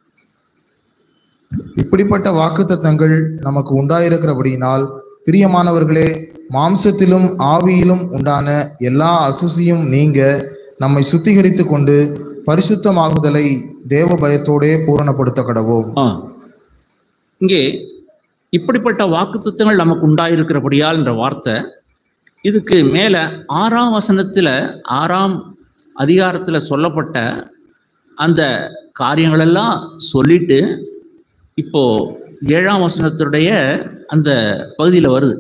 இப்படிப்பட்ட வாக்குத்தத்தங்கள் நமக்கு உண்டாயிருக்கிறபடியினால் பிரியமானவர்களே, மாம்சத்திலும் ஆவியிலும் உண்டான எல்லா அசுசியும் நீங்க நம்மை சுத்திகரித்து கொண்டு பரிசுத்தமாகுதலை தேவ பயத்தோடே பூரணப்படுத்த கடவோம். இங்கே இப்படிப்பட்ட வாக்குத்தத்தங்கள் நமக்கு உண்டாயிருக்கிறபடியால் என்ற வார்த்தை, இதுக்கு மேல ஆறாம் வசனத்துல ஆறாம் அதிகாரத்துல சொல்லப்பட்ட அந்த காரியங்களெல்லாம் சொல்லிட்டு இப்போ ஏழாம் வசனத்துடைய அந்த பகுதியில் வருது.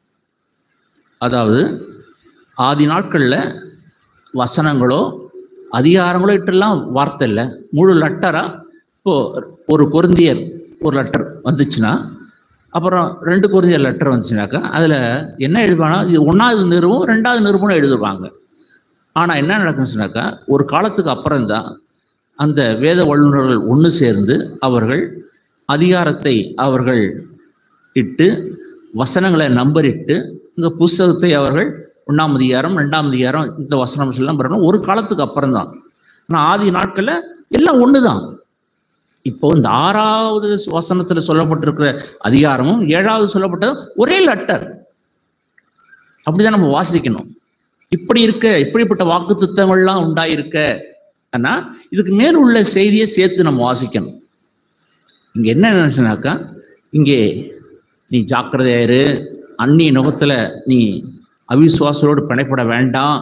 அதாவது ஆதி நாட்கள்ல வசனங்களோ அதிகாரங்களோ இட்டெல்லாம் வார்த்தை இல்லை, முழு லெட்டரா. இப்போ ஒரு கொரிந்தியர் ஒரு லெட்டர் வந்துச்சுன்னா, அப்புறம் ரெண்டு கொரிந்தியர் லெட்டர் வந்துச்சுனாக்கா அதில் என்ன எழுதுவானா, இது ஒன்றாவது நிறுவனம் ரெண்டாவது நிறுவனம் எழுதுவாங்க. ஆனால் என்ன நடக்குன்னு சொன்னாக்கா, ஒரு காலத்துக்கு அப்புறம்தான் அந்த வேத வல்லுநர்கள் ஒன்று சேர்ந்து அவர்கள் அதிகாரத்தை அவர்கள் இட்டு வசனங்களை நம்பரிட்டு இந்த புஸ்தகத்தை அவர்கள் ஒன்றாம் அதிகாரம் ரெண்டாம் அதிகாரம் இந்த வசனம் எல்லாம் வரணும் ஒரு காலத்துக்கு அப்புறம் தான். ஆனால் ஆதி நாட்களில் எல்லாம் ஒன்று தான். இப்போ இந்த ஆறாவது வசனத்தில் சொல்லப்பட்டிருக்கிற அதிகாரமும் ஏழாவது சொல்லப்பட்டது ஒரே லெட்டர். அப்படிதான் நம்ம வாசிக்கணும். இப்படி இருக்க இப்படிப்பட்ட வாக்கு திட்டங்கள்லாம் உண்டாயிருக்க, ஆனால் இதுக்கு மேல் உள்ள செய்தியை சேர்த்து நம்ம வாசிக்கணும். இங்க என்ன நினைச்சுனாக்கா, இங்கே நீ ஜாக்கிரதையாயிரு, அந்நிய நுகத்துல நீ அவிசுவாசத்தோடு பிணைப்பட வேண்டாம்,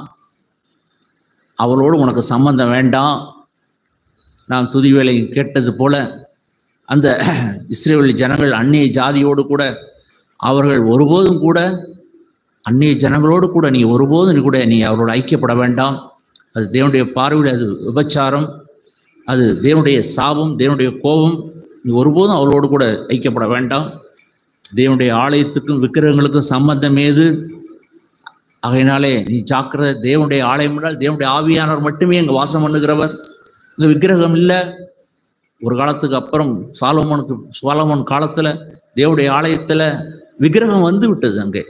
அவளோடு உனக்கு சம்பந்தம் வேண்டாம். நான் துதி வேலை கேட்டது போல அந்த இஸ்ரேல் ஜனங்கள் அந்நிய ஜாதியோடு கூட அவர்கள் ஒருபோதும் கூட அந்நிய ஜனங்களோடு கூட நீ ஒருபோதும் நீ கூட நீ அவரோடு ஐக்கியப்பட வேண்டாம். அது தேவனுடைய பார்வையில் அது விபச்சாரம், அது தேவனுடைய சாபம், தேவனுடைய கோபம். நீ ஒருபோதும் அவளோடு கூட ஐக்கியப்பட வேண்டாம். தேவனுடைய ஆலயத்துக்கும் விக்கிரகங்களுக்கும் சம்பந்தம் ஏது? ஆகையினாலே நீ ஜாக்கிரதை. தேவனுடைய ஆலயம் என்றால் தேவனுடைய ஆவியானவர் மட்டுமே அங்கே வாசம் பண்ணுகிறவர், இங்கே விக்கிரகம் இல்லை. ஒரு காலத்துக்கு அப்புறம் சாலமோனுக்கு சாலமோன் காலத்தில் தேவனுடைய ஆலயத்தில் விக்கிரகம் வந்து விட்டது அங்கே.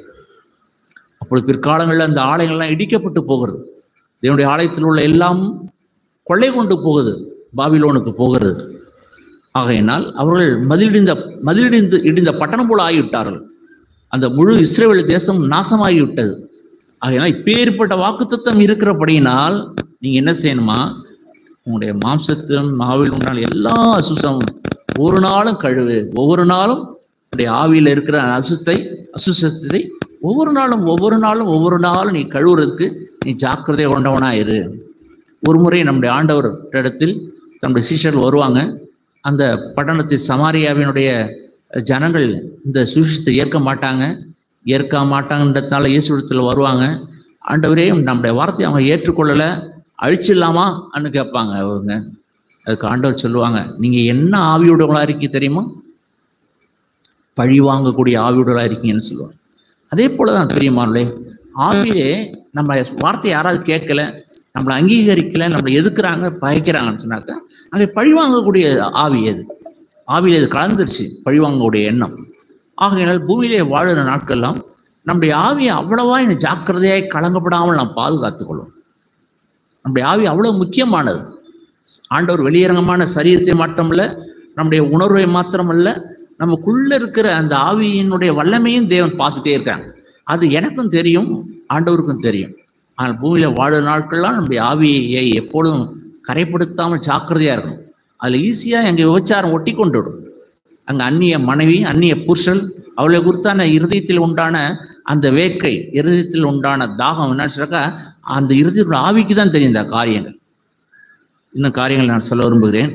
அப்பொழுது பிற்காலங்களில் அந்த ஆலயங்கள்லாம் இடிக்கப்பட்டு போகிறது. தேவனுடைய ஆலயத்தில் உள்ள எல்லாம் கொள்ளை கொண்டு போகுது, பாபிலோனுக்கு போகிறது. ஆகையினால் அவர்கள் மதிலிடிந்த மதிலிடிந்து இடிந்த பட்டணம் போல ஆகிவிட்டார்கள். அந்த முழு இஸ்ரவேல் தேசம் நாசமாகிவிட்டது. ஆகையினால் இப்பேற்பட்ட வாக்குத்தத்தம் இருக்கிறபடியினால் நீங்க என்ன செய்யணுமா, உங்களுடைய மாம்சத்திலும் நாவில் உண்டான எல்லா அசுசமும் ஒரு நாளும் கழுவு. ஒவ்வொரு நாளும் உங்களுடைய ஆவியில் இருக்கிற அசுத்தை அசுசத்தை ஒவ்வொரு நாளும் ஒவ்வொரு நாளும் ஒவ்வொரு நாளும் நீ கழுவுறதுக்கு நீ ஜாக்கிரதை கொண்டவனா இரு. ஒரு முறை நம்முடைய ஆண்டவர் இடத்தில் தன்னுடைய சீஷர்கள் வருவாங்க. அந்த பட்டணத்தில் சமாரியாவினுடைய ஜனங்கள் இந்த சுவிசேஷத்தை ஏற்க மாட்டாங்க. ஏற்க மாட்டாங்கன்றதுனால இயேசுவிடத்தில் வருவாங்க. ஆண்டவரே, நம்முடைய வார்த்தையை அவங்க ஏற்றுக்கொள்ளலை, அழிச்சிடலாமான்னு கேட்பாங்க அவங்க. அதுக்கு ஆண்டவர் சொல்லுவாங்க, நீங்க என்ன ஆவியுடவங்களா இருக்கீங்க தெரியுமா? பழி வாங்கக்கூடிய ஆவியுடவா இருக்கீங்கன்னு சொல்லுவாங்க. அதே போலதான் பிரியமானே, ஆவியே நம்ம வார்த்தையை யாராவது கேட்கல, நம்மளை அங்கீகரிக்கல, நம்மளை எதுக்குறாங்க, பயக்கிறாங்கன்னு சொன்னாக்கா அங்கே பழி வாங்கக்கூடிய ஆவி எது? ஆவியில் இது கலந்துருச்சு, பழி வாங்கக்கூடிய எண்ணம். ஆகையினால் பூமியிலே வாழுகிற நாட்கள்லாம் நம்முடைய ஆவியை அவ்வளவா இந்த ஜாக்கிரதையாய் கலங்கப்படாமல் நாம் பாதுகாத்துக்கொள்வோம். நம்முடைய ஆவி அவ்வளவு முக்கியமானது. ஆண்டவர் வெளியரங்கமான சரீரத்தை மாற்றமல்ல, நம்முடைய உணர்வை மாத்திரமல்ல, நமக்குள்ள இருக்கிற அந்த ஆவியினுடைய வல்லமையும் தேவன் பார்த்துட்டே இருக்காங்க. அது எனக்கும் தெரியும், ஆண்டவருக்கும் தெரியும். ஆனால் பூமியில வாழுற நாட்கள்லாம் நம்முடைய ஆவியை எப்பொழுதும் கரைப்படுத்தாமல் ஜாக்கிரதையா இருக்கணும். அதுல ஈஸியா எங்க விபச்சாரம் ஒட்டி கொண்டு விடும். அங்க அந்நிய மனைவி, அந்நிய புருஷன், அவளை குறித்தான இருதயத்தில் உண்டான அந்த வேட்கை, இருதயத்தில் உண்டான தாகம் என்ன சொல்றாக்கா, அந்த இருதயத்தோட ஆவிக்கு தான் தெரியும் இந்த காரியங்கள். இன்னும் காரியங்கள் நான் சொல்ல விரும்புகிறேன்.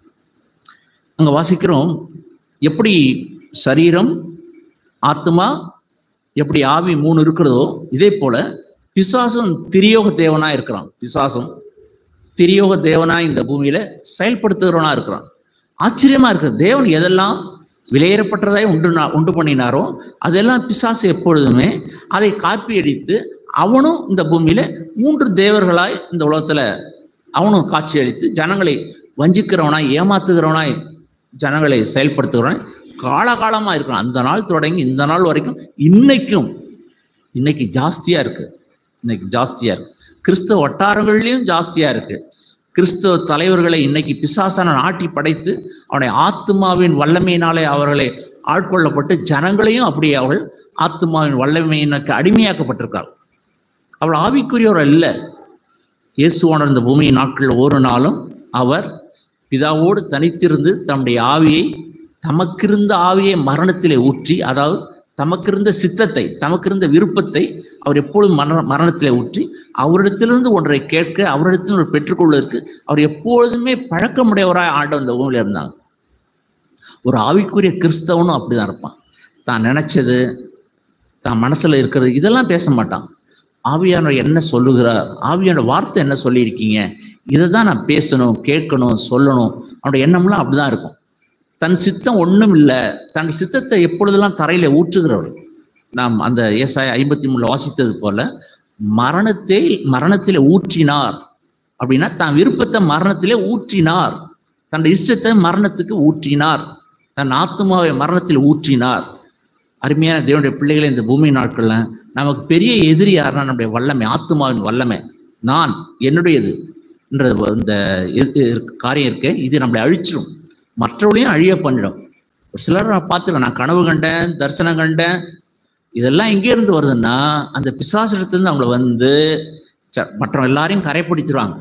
அங்க வாசிக்கிறோம், எப்படி சரீரம், ஆத்மா, எப்படி ஆவி மூணு இருக்கிறதோ இதே போல பிசாசும் திரியோக தேவனா இருக்கிறான். பிசாசும் திரியோக தேவனா இந்த பூமியில செயல்படுத்துகிறவனா இருக்கிறான். ஆச்சரியமா இருக்கு. தேவன் எதெல்லாம் விலையேறப்பட்டதாய் உண்டு உண்டு பண்ணினாரோ அதெல்லாம் பிசாசு எப்பொழுதுமே அதை காப்பி அடித்து அவனும் இந்த பூமியில மூன்று தேவர்களாய் இந்த உலகத்துல அவனும் காட்சி அளித்து ஜனங்களை வஞ்சிக்கிறவனாய், ஏமாத்துகிறவனாய், ஜனங்களை செயல்படுத்துகிறவனாய் காலகாலமா இருக்கிறான். அந்த நாள் தொடங்கி இந்த நாள் வரைக்கும் இன்னைக்கும் இன்னைக்கு ஜாஸ்தியா இருக்கு. இன்னைக்கு ஜாஸ்தியா இருக்கு. கிறிஸ்தவ வட்டாரங்கள்லயும் ஜாஸ்தியா இருக்கு. கிறிஸ்தவ தலைவர்களை இன்னைக்கு பிசாசான ஆட்டி படைத்து அவனுடைய ஆத்மாவின் வல்லமையினாலே அவர்களை ஆட்கொள்ளப்பட்டு ஜனங்களையும் அப்படியே அவர்கள் ஆத்மாவின் வல்லமையினுக்கு அடிமையாக்கப்பட்டிருக்காள். அவள் ஆவிக்குரியவர் அல்ல. இயேசுவான இந்த பூமியின் நாட்களில் ஒரு நாளும் அவர் பிதாவோடு தனித்திருந்து தம்முடைய ஆவியை, தமக்கிருந்த ஆவியை மரணத்திலே ஊற்றி, அதாவது தமக்கிருந்த சித்தத்தை, தமக்கிருந்த விருப்பத்தை அவர் எப்பொழுதும் மரண மரணத்திலே ஊற்றி அவரிடத்திலிருந்து ஒன்றை கேட்க, அவரிடத்திலிருந்து பெற்றுக்கொள்வதற்கு அவர் எப்பொழுதுமே பழக்கமுடையவராய் ஆண்டவர் இந்த பூமியில இருந்தாங்க. ஒரு ஆவிக்குரிய கிறிஸ்தவனும் அப்படிதான் இருப்பான். தான் நினைச்சது, தான் மனசுல இருக்கிறது இதெல்லாம் பேச மாட்டான். ஆவியானவர் என்ன சொல்லுகிறார், ஆவியான வார்த்தை என்ன சொல்லியிருக்கீங்க, இதை தான் நான் பேசணும், கேட்கணும், சொல்லணும். அவனுடைய எண்ணம்லாம் அப்படிதான் இருக்கும். தன் சித்தம் ஒன்றும் இல்லை. தன் சித்தத்தை எப்பொழுதெல்லாம் தரையில ஊற்றுகிறவர்கள். நாம் அந்த ஏசாயா ஐம்பத்தி மூணுல வாசித்தது போல மரணத்தை மரணத்திலே ஊற்றினார் அப்படின்னா தன் விருப்பத்தை மரணத்திலே ஊற்றினார், தன் இஷ்டத்தை மரணத்துக்கு ஊற்றினார், தன் ஆத்மாவை மரணத்தில் ஊற்றினார். அருமையான தேவனுடைய பிள்ளைகளை, இந்த பூமி நாட்கள்ல நமக்கு பெரிய எதிரி யாருன்னா நம்முடைய வல்லமை, ஆத்மாவின் வல்லமை. நான் என்னுடையது என்ற இந்த காரியம் இருக்கே, இது நம்மளை அழிச்சிடும், மற்றவர்களையும் அழிய பண்ணிடும். ஒரு சிலர் நான் பார்த்துருக்கேன், நான் கனவு கண்டேன், தரிசனம் கண்டேன், இதெல்லாம் எங்கே இருந்து வருதுன்னா அந்த பிசாசிடத்துலேருந்து அவங்கள வந்து மற்ற எல்லாரையும் கரைப்பிடிச்சிருவாங்க.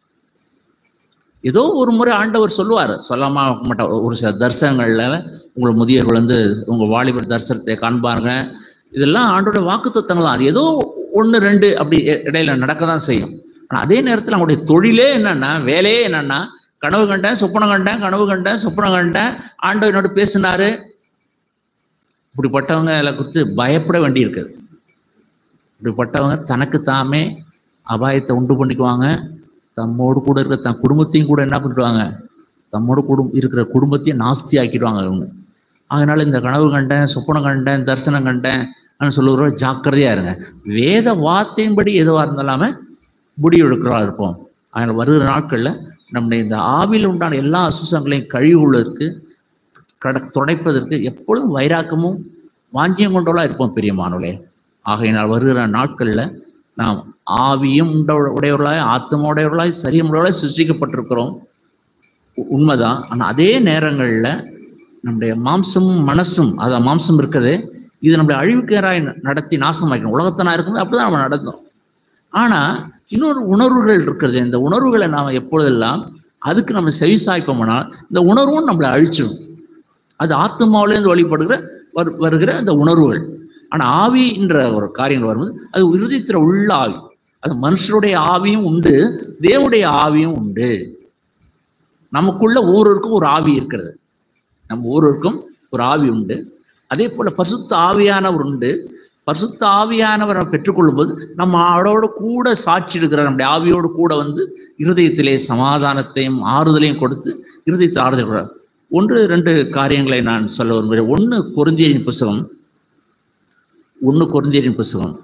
ஏதோ ஒரு முறை ஆண்டவர் சொல்லுவார், சொல்லாம மாட்டார். ஒரு சில தரிசனங்கள்ல உங்கள் முதியவர்கள் வந்து உங்கள் வாலிபர் தரிசனத்தை காண்பாருங்க. இதெல்லாம் ஆண்டோட வாக்குத்தத்தங்கள் தான். அது ஏதோ ஒன்று ரெண்டு அப்படி இடையில நடக்க தான் செய்யும். ஆனால் அதே நேரத்தில் அவங்களுடைய தொழிலே என்னன்னா, வேலையே என்னன்னா, கனவு கண்டேன், சொப்பனம் கண்டேன், கனவு கண்டேன், சொப்பனம் கண்டேன், ஆண்டவர் என்னோட பேசினாரு. இப்படிப்பட்டவங்க அதில் குறித்து பயப்பட வேண்டி இருக்குது. இப்படிப்பட்டவங்க தனக்கு தாமே அபாயத்தை உண்டு பண்ணிக்குவாங்க. தம்மோடு கூட இருக்கிற தன் குடும்பத்தையும் கூட என்ன பண்ணிடுவாங்க, தம்மோடு குடும் இருக்கிற குடும்பத்தையும் நாஸ்தி ஆக்கிடுவாங்க அவங்க. அதனால இந்த கனவு கண்டேன், சொப்பனம் கண்டேன், தரிசனம் கண்டேன் சொல்லுகிற ஜாக்கிரதையா இருங்க. வேத வார்த்தையின்படி எதுவாக இருந்தாலுமே முடிவு எடுக்கிறா இருப்போம். அதனால் வருகிற நாட்களில் நம்முடைய இந்த ஆவியில் உண்டான எல்லா அசுசங்களையும் கழிவுள்ளதற்கு, கட துடைப்பதற்கு எப்பொழுதும் வைராக்கமும் வாஞ்சியம் கொண்டவர்களாக இருப்போம் பிரியமானவர்களே. ஆகையினால் வருகிற நாட்களில் நாம் ஆவியும் உண்ட உடையவர்களாய், ஆத்மா உடையவர்களாய், சரீரம் உடையவர்களாய் சிருஷ்டிக்கப்பட்டிருக்கிறோம், உண்மைதான். ஆனால் அதே நேரங்களில் நம்முடைய மாம்சமும் மனசும், அதான் மாம்சம் இருக்கிறது, இது நம்முடைய அழிவுக்கேராய் நடத்தி நாசமாக்கணும். உலகத்தனா இருக்கும்போது அப்படிதான் நம்ம நடந்தோம். ஆனால் இன்னொரு உணர்வுகள் இருக்கிறது. இந்த உணர்வுகளை நாம் எப்பொழுதெல்லாம் அதுக்கு நம்ம செவிசாய்ப்போம்னால் இந்த உணர்வும் நம்மளை அழிச்சிடும். அது ஆத்மாவிலேருந்து வழிபடுகிற வரு வருகிற அந்த உணர்வுகள். ஆனால் ஆவின்ற ஒரு காரியங்கள் வரும்போது அது இருதயத்தில் உள்ள ஆவி. அது மனுஷருடைய ஆவியும் உண்டு, தேவனுடைய ஆவியும் உண்டு. நமக்குள்ள ஒவ்வொருவருக்கும் ஒரு ஆவி இருக்கிறது. நம்ம ஒவ்வொருவருக்கும் ஒரு ஆவி உண்டு. அதே போல பரிசுத்த ஆவியானவர் உண்டு. பரிசுத்த ஆவியானவரை பெற்றுக்கொள்ளும் போது நம்ம அவரோடு கூட சாட்சி எடுக்கிற நம்முடைய ஆவியோடு கூட வந்து இருதயத்திலே சமாதானத்தையும் ஆறுதலையும் கொடுத்து இருதயத்தை ஆறுதல். ஒன்று ரெண்டு காரியங்களை நான் சொல்ல விரும்புகிறேன். ஒன்று கொரிந்தியரின் புஸ்தகம் ஒன்று கொரிந்தியரின் புஸ்தகம்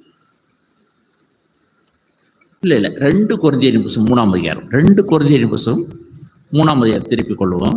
இல்லை இல்லை ரெண்டு கொரிந்தியரின் புஸ்தகம் மூணாம் அதிகாரம் ரெண்டு கொரிந்தியரின் புஸ்தகம் மூணாம் அதிகாரம் திருப்பிக் கொள்வோம்.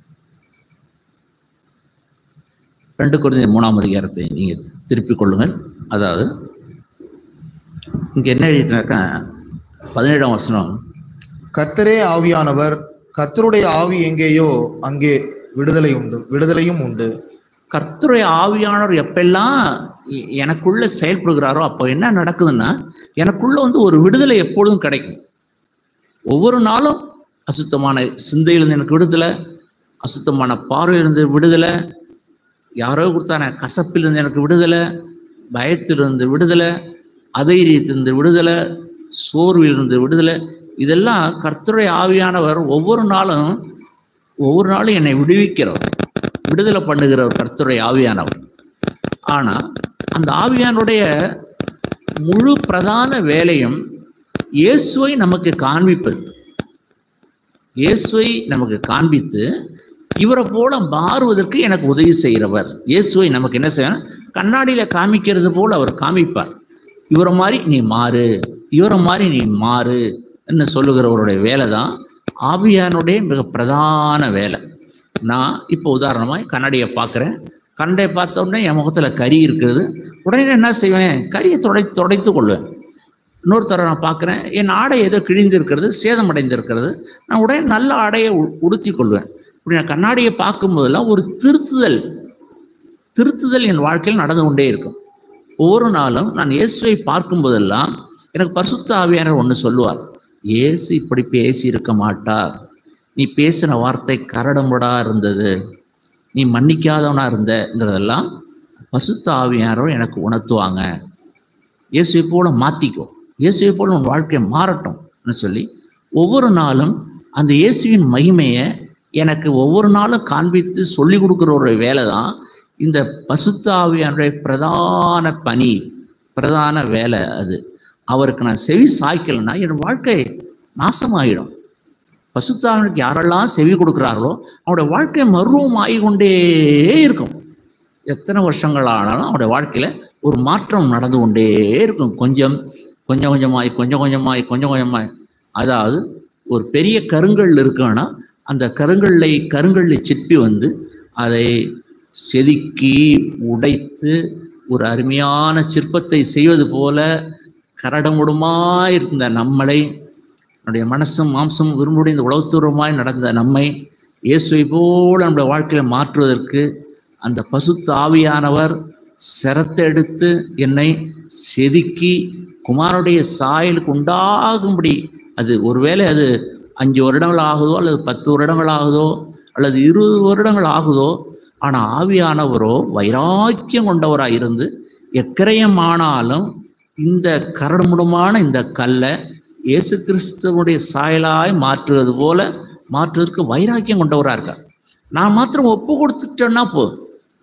ரெண்டு கொரிந்தியர் மூணாம் அதிகாரத்தை நீங்கள் திருப்பிக் கொள்ளுங்கள். அதாவது இங்கே என்ன எழுதிட்டாக்கா பதினேழாம் வசனம், கர்த்தரே ஆவியானவர், கர்த்தருடைய ஆவி எங்கேயோ அங்கே விடுதலை உண்டு, விடுதலையும் உண்டு. கர்த்தருடைய ஆவியானவர் எப்பெல்லாம் எனக்குள்ள செயல்படுகிறாரோ அப்போ என்ன நடக்குதுன்னா எனக்குள்ள வந்து ஒரு விடுதலை எப்பொழுதும் கிடைக்கும். ஒவ்வொரு நாளும் அசுத்தமான சிந்தையிலிருந்து எனக்கு விடுதலை, அசுத்தமான பார்வையிலிருந்து விடுதலை, யாரோ கொடுத்தான கசப்பிலிருந்து எனக்கு விடுதலை, பயத்திலிருந்து விடுதலை, அதைரியத்திலிருந்து விடுதலை, சோர்விலிருந்து விடுதலை. இதெல்லாம் கர்த்தருடைய ஆவியானவர் ஒவ்வொரு நாளும் ஒவ்வொரு நாளும் என்னை விடுவிக்கிறவர், விடுதலை பண்ணுகிறவர் கர்த்தருடைய ஆவியானவர். ஆனால் அந்த ஆவியானுடைய முழு பிரதான வேலையும் இயேசுவை நமக்கு காண்பிப்பது. இயேசுவை நமக்கு காண்பித்து இவரை போல மாறுவதற்கு எனக்கு உதவி செய்கிறவர். இயேசுவை நமக்கு என்ன செய்யணும், கண்ணாடியில் காமிக்கிறது போல் அவர் காமிப்பார். இவரை மாதிரி நீ மாறு, இவரை மாதிரி நீ மாறு என்று சொல்லுகிறவருடைய வேலை தான் ஆவியானுடைய மிக பிரதான வேலை. நான் இப்போ உதாரணமாக கண்ணாடியை பார்க்குறேன். கண்ணாடியை பார்த்த உடனே என் முகத்தில் கறி இருக்கிறது. உடனே என்ன செய்வேன், கறியை தொடை துடைத்து கொள்வேன். இன்னொருத்தர நான் பார்க்குறேன், என் ஆடை ஏதோ கிழிந்திருக்கிறது, சேதமடைந்திருக்கிறது. நான் உடனே நல்ல ஆடையை உடுத்தி கொள்வேன். இப்படி நான் கண்ணாடியை பார்க்கும்போதெல்லாம் ஒரு திருத்துதல் திருத்துதல் என் வாழ்க்கையில் நடந்து கொண்டே இருக்கும். ஒவ்வொரு நாளும் நான் இயேசுவை பார்க்கும்போதெல்லாம் எனக்கு பரிசுத்த ஆவியானவர் ஒன்று சொல்லுவார், இயேசு இப்படி பேசி இருக்க மாட்டார், நீ பேசின வார்த்தை கரடுமுரடா இருந்தது, நீ மன்னிக்காதவனா இருந்தங்கிறதெல்லாம் பரிசுத்த ஆவியானவர் எனக்கு உணர்த்துவாங்க. இயேசுவை போல மாற்றிக்கோ, இயேசுவை போல உன் வாழ்க்கையை மாறட்டும்னு சொல்லி ஒவ்வொரு நாளும் அந்த இயேசுவின் மகிமையை எனக்கு ஒவ்வொரு நாளும் காண்பித்து சொல்லி கொடுக்குற ஒரு வேலை தான் இந்த பரிசுத்த ஆவியானுடைய பிரதான பணி, பிரதான வேலை. அது அவருக்கு நான் செவி சாய்க்கலைன்னா என் வாழ்க்கை நாசமாகிடும். பரிசுத்த ஆவியானுக்கு யாரெல்லாம் செவி கொடுக்குறார்களோ அவனுடைய வாழ்க்கை மருவம் ஆகிக்கொண்டே இருக்கும். எத்தனை வருஷங்கள் ஆனாலும் அவனுடைய வாழ்க்கையில் ஒரு மாற்றம் நடந்து கொண்டே இருக்கும். கொஞ்சம் கொஞ்சம் கொஞ்சமாய் கொஞ்சம் கொஞ்சமாய் கொஞ்சம் கொஞ்சமாய் அதாவது ஒரு பெரிய கருங்கல் இருக்குன்னா அந்த கருங்கல்லை கருங்கல்லை சிப்பி வந்து அதை செதுக்கி உடைத்து ஒரு அருமையான சிற்பத்தை செய்வது போல கரடுமுரடாய் இருந்த நம்மளை, நம்முடைய மனசும் மாம்சம் விரும்புடைய இந்த உலகத்தூரமாய் நடந்த நம்மை இயேசுவை போல நம்முடைய வாழ்க்கையில மாற்றுவதற்கு அந்த பரிசுத்த ஆவியானவர் சிரத்தை எடுத்து என்னை செதுக்கி குமாரனுடைய சாயலுக்கு உண்டாகும்படி, அது ஒருவேளை அது அஞ்சு வருடங்கள் ஆகுதோ அல்லது பத்து வருடங்கள் ஆகுதோ அல்லது இருபது வருடங்கள் ஆகுதோ, ஆனால் ஆவியானவரோ வைராக்கியம் கொண்டவராக இருந்து எக்கரையமானாலும் இந்த கரடுமுரடான இந்த கல்லை இயேசு கிறிஸ்துவனுடைய சாயலாய் மாற்றுவது போல மாற்றுவதற்கு வைராக்கியம் கொண்டவராக இருக்கார். நான் மாத்திரம் ஒப்பு கொடுத்துட்டேன்னா போதும்,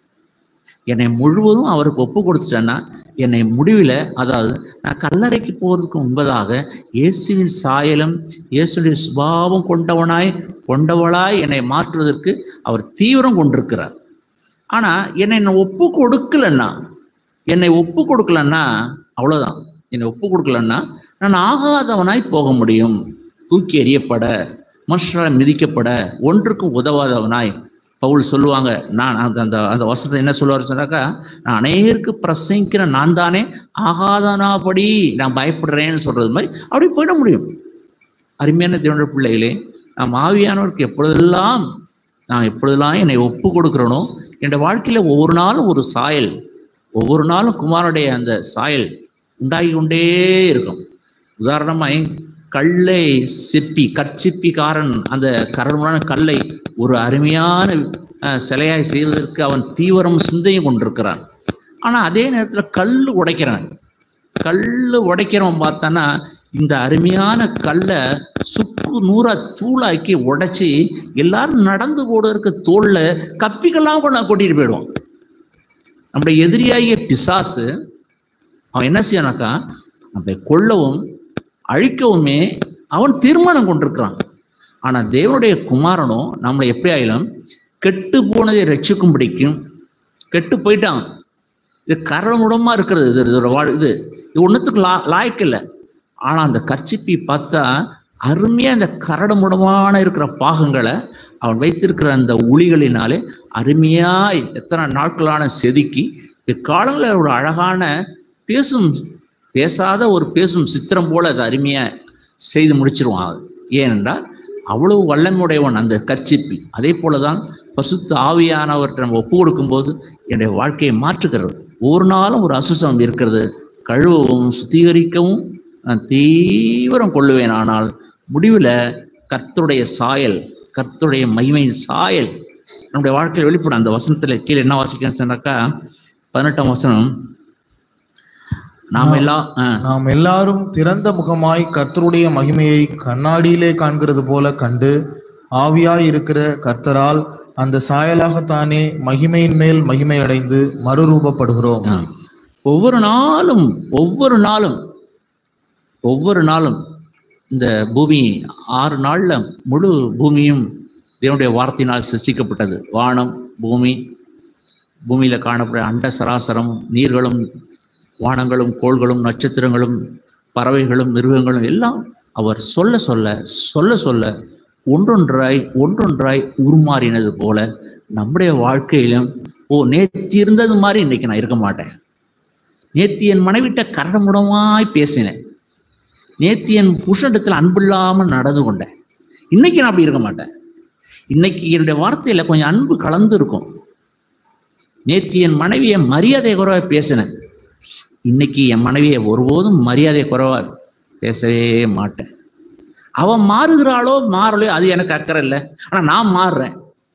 என்னை முழுவதும் அவருக்கு ஒப்பு கொடுத்துட்டேன்னா என்னை முடிவில், அதாவது நான் கல்லறைக்கு போகிறதுக்கு முன்பதாக இயேசுவின் சாயலும் இயேசுடைய சுபாவம் கொண்டவனாய் கொண்டவளாய் என்னை மாற்றுவதற்கு அவர் தீவிரம் கொண்டிருக்கிறார். ஆனால் என்னை நான் ஒப்பு கொடுக்கலன்னா என்னை ஒப்பு கொடுக்கலன்னா அவ்வளோதான். என்னை ஒப்பு கொடுக்கலன்னா நான் ஆகாதவனாய் போக முடியும், தூக்கி எறியப்பட, மனுஷரால் மிதிக்கப்பட, ஒன்றுக்கும் உதவாதவனாய் பவுல் சொல்லுவாங்க, நான் அந்த அந்த அந்த வசனத்தை என்ன சொல்லுவார் சொன்னாக்கா, நான் அநேகருக்கு பிரசங்கிக்கிற நான் தானே ஆகாதனாபடி நான் பயப்படுறேன்னு சொல்றது மாதிரி அப்படி போயிட முடியும். அருமையான தேவனுடைய பிள்ளைகளே, நாம் ஆவியானவருக்கு எப்பொழுதெல்லாம் நான் எப்பொழுதெல்லாம் என்னை ஒப்பு கொடுக்கிறனோ, என் வாழ்க்கையில் ஒவ்வொரு நாளும் ஒரு சாயல், ஒவ்வொரு நாளும் குமாரனுடைய அந்த சாயல் உண்டாகி கொண்டே இருக்கும். உதாரணமாய் கல்லை சிற்பி கற்சிப்பிக்காரன் அந்த கரடுமுரடான கல்லை ஒரு அருமையான சிலையாய் செய்வதற்கு அவன் தீவிரம் சிந்தையும் கொண்டிருக்கிறான். ஆனால் அதே நேரத்தில் கல் உடைக்கிறான். கல் உடைக்கிறவன் பார்த்தானா இந்த அருமையான கல்லை சுக்கு நூறா தூளாக்கி உடைச்சி எல்லாரும் நடந்து போடுவதற்கு தோல்ல கப்பிகள்லாம் கூட நான் கொட்டிட்டு போயிடுவான். நம்முடைய எதிரியாகிய பிசாசு அவன் என்ன செய்யனாக்கா, நம்மை கொல்லவும் அழிக்கவுமே அவன் தீர்மானம் கொண்டிருக்கிறான். ஆனால் தேவனுடைய குமாரனோ நம்மளை எப்படி ஆயிலும் கெட்டு போனதை ரட்சிக்கும்படிக்கும், கெட்டு போயிட்டான். இது கரடுமுரடமா இருக்கிறது, இது இதோட வாழ் இது இது ஒன்றுத்துக்கு லா லாய்க்கில்லை. ஆனால் அந்த கற்சிப்பி பார்த்தா அருமையாக அந்த கரடுமுரடமான இருக்கிற பாகங்களை அவன் வைத்திருக்கிற அந்த உளிகளினாலே அருமையாய் எத்தனை நாட்களான செதுக்கி இக்காலங்களில் ஒரு அழகான பேசும் பேசாத ஒரு பேசும் சித்திரம் போல அதை அருமையாக செய்து முடிச்சிருவான். ஏனென்றால் அவ்வளவு வல்லமையுடையவன் அந்த கற்சிப்பி. அதே போல தான் பசுத்த ஆவியானவற்றை நம்ம ஒப்பு கொடுக்கும்போது என்னுடைய வாழ்க்கையை மாற்றுகிறது. ஒரு நாளும் ஒரு அசுசம் இருக்கிறது, கழுவவும் சுத்திகரிக்கவும் நான் தீவிரம் கொள்ளுவேன். ஆனால் முடிவில் கர்த்தருடைய சாயல், கர்த்தருடைய மகிமையின் சாயல் நம்முடைய வாழ்க்கையில் வெளிப்படும். அந்த வசனத்தில் கீழே என்ன வாசிக்கணும்னு சொன்னாக்கா, பதினெட்டாம் வசனம், நாம் எல்லாம் நாம் எல்லாரும் திறந்த முகமாய் கர்த்தருடைய மகிமையை கண்ணாடியிலே காண்கிறது போல கண்டு ஆவியாய் இருக்கிற கர்த்தரால் அந்த சாயலாகத்தானே மகிமையின் மேல் மகிமை அடைந்து மறுரூபப்படுகிறோம். ஒவ்வொரு நாளும் ஒவ்வொரு நாளும் ஒவ்வொரு நாளும் இந்த பூமி ஆறு நாள்ல முழு பூமியும் தேவனுடைய வார்த்தையினால் சிருஷ்டிக்கப்பட்டது. வானம், பூமி, பூமியில காணப்படுற அண்ட சராசரம், நீர்களும், வானங்களும், கோள்களும், நட்சத்திரங்களும், பறவைகளும், மிருகங்களும் எல்லாம் அவர் சொல்ல சொல்ல சொல்ல சொல்ல ஒன்றொன்றாய் ஒன்றொன்றாய் உருமாறினது போல நம்முடைய வாழ்க்கையிலும், ஓ நேற்று இருந்தது மாதிரி இன்னைக்கு நான் இருக்க மாட்டேன். நேற்று என் மனைவிட்ட கரடுமுரடாய் பேசினேன், நேற்று என் புருஷனிடத்தில் அன்பில்லாமல் நடந்து கொண்டேன், இன்னைக்கு நான் அப்படி இருக்க மாட்டேன். இன்னைக்கு என்னுடைய வார்த்தையில கொஞ்சம் அன்பு கலந்து இருக்கும். நேற்று என் மனைவியை மரியாதை குறைவா பேசினேன், இன்னைக்கு என் மனைவியை ஒருபோதும் மரியாதை குறைவா பேசவே மாட்டேன். அவன் மாறுகிறாளோ மாறலையோ அது எனக்கு அக்கறை இல்லை, ஆனா நான் மாறுறேன்.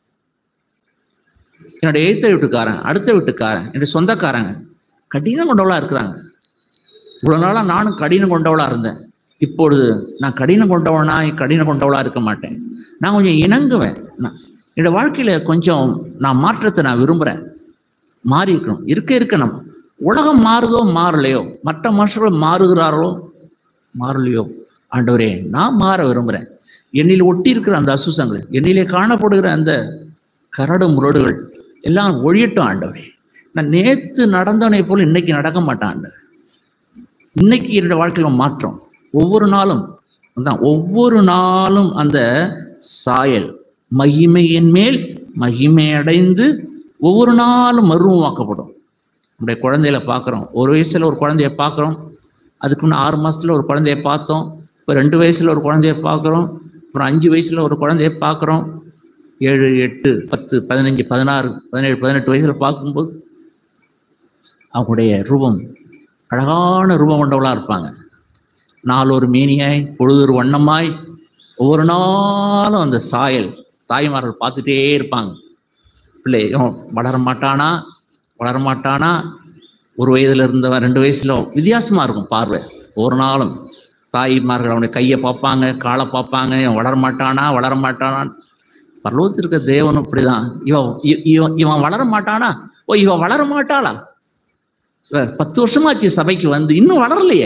என்னுடைய எழுத்த வீட்டுக்காரன், அடுத்த வீட்டுக்காரன், என்னுடைய சொந்தக்காரங்க கடினம் கொண்டவளா இருக்கிறாங்க. இவ்வளவு நாளா நானும் கடினம் கொண்டவளா இருந்தேன், இப்பொழுது நான் கடினம் கொண்டவனா கடினம் கொண்டவளா இருக்க மாட்டேன். நான் கொஞ்சம் இணங்குவேன். நான் என்னோட வாழ்க்கையில கொஞ்சம் நான் மாற்றத்தை நான் விரும்புகிறேன். மாறி இருக்கணும். இருக்க இருக்க நம்ம உலகம் மாறுதோ மாறலையோ, மற்ற மனுஷர்கள் மாறுகிறார்களோ மாறலையோ, ஆண்டவரே நான் மாற விரும்புகிறேன். என்னில் ஒட்டி இருக்கிற அந்த அசுசங்கள், என்னிலே காணப்படுகிற அந்த கரடு முரடுகள் எல்லாம் ஒழியட்டும் ஆண்டவரே. நான் நேற்று நடந்தவனை போல இன்னைக்கு நடக்க மாட்டேன் ஆண்டவர். இன்னைக்கு என்னோட வாழ்க்கையில மாற்றம். ஒவ்வொரு நாளும் தான் ஒவ்வொரு நாளும் அந்த சாயல் மகிமையின் மேல் மகிமை அடைந்து ஒவ்வொரு நாளும் மருவமாக்கப்படும். நம்முடைய குழந்தைகளை பார்க்குறோம். ஒரு வயசுல ஒரு குழந்தைய பார்க்குறோம், அதுக்கு முன்னே ஆறு மாசத்துல ஒரு குழந்தைய பார்த்தோம், இப்போ ரெண்டு வயசுல ஒரு குழந்தைய பார்க்குறோம், அப்புறம் அஞ்சு வயசுல ஒரு குழந்தைய பார்க்குறோம், ஏழு எட்டு பத்து பதினஞ்சு பதினாறு பதினேழு பதினெட்டு வயசுல பார்க்கும்போது அவங்களுடைய ரூபம் அழகான ரூபம் கொண்டவளாக இருப்பாங்க. நாளொரு மேனியாய் பொழுதொரு வண்ணமாய் ஒவ்வொரு நாளும் அந்த சாயல் தாய்மார்கள் பார்த்துட்டே இருப்பாங்க. பிள்ளை வளர மாட்டானா வளர மாட்டானா ஒரு வயதுல இருந்தவன் ரெண்டு வயசுல வித்தியாசமா இருக்கும் பார்வை. ஒரு நாளும் தாய்மார்கள் அவனுடைய கையை பார்ப்பாங்க, காலை பார்ப்பாங்க, இவன் வளர மாட்டானா வளர மாட்டானான். பரலோகத்தில் இருக்க தேவனும் இப்படிதான். இவன் இவன் இவன் வளர மாட்டானா, ஓ இவன் வளர மாட்டாளா, பத்து வருஷமாச்சு சபைக்கு வந்து இன்னும் வளரலையே,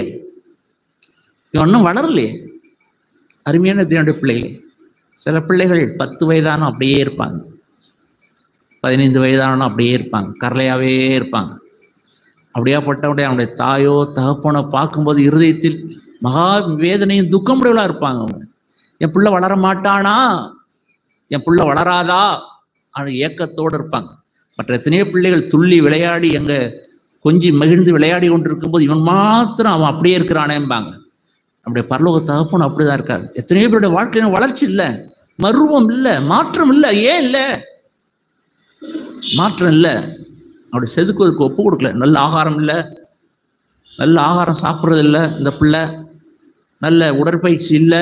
இவன் இன்னும் வளரலையே. அருமையான தேவனுடைய பிள்ளைகளே, சில பிள்ளைகள் பத்து வயதானும் அப்படியே இருப்பாங்க, பதினைந்து வயதானும் அப்படியே இருப்பாங்க, கரலையாவே இருப்பாங்க. அப்படியாப்பட்டவனுடைய அவனுடைய தாயோ தகப்பனோ பார்க்கும்போது இருதயத்தில் மகா வேதனையும் துக்கமுடையவளா இருப்பாங்க. அவங்க என் பிள்ளை வளர மாட்டானா, என் பிள்ளை வளராதா ஆனால் ஏக்கத்தோடு இருப்பாங்க. மற்ற எத்தனையோ பிள்ளைகள் துள்ளி விளையாடி எங்க கொஞ்சி மகிழ்ந்து விளையாடி கொண்டிருக்கும் போது இவன் மாத்திரம் அவன் அப்படியே இருக்கிறானேம்பாங்க. நம்முடைய பரலோக தகப்பன் அப்படிதான் இருக்காரு. எத்தனையோ பேருடைய வாழ்க்கையில வளர்ச்சி இல்லை, மருவம் இல்லை, மாற்றம் இல்லை. ஏன் இல்லை? மாற்றம் இல்லை. அப்படி செதுக்குவதற்கு ஒப்பு கொடுக்கல. நல்ல ஆகாரம் இல்லை, நல்ல ஆகாரம் சாப்பிட்றது இல்லை, இந்த பிள்ளை நல்ல உடற்பயிற்சி இல்லை,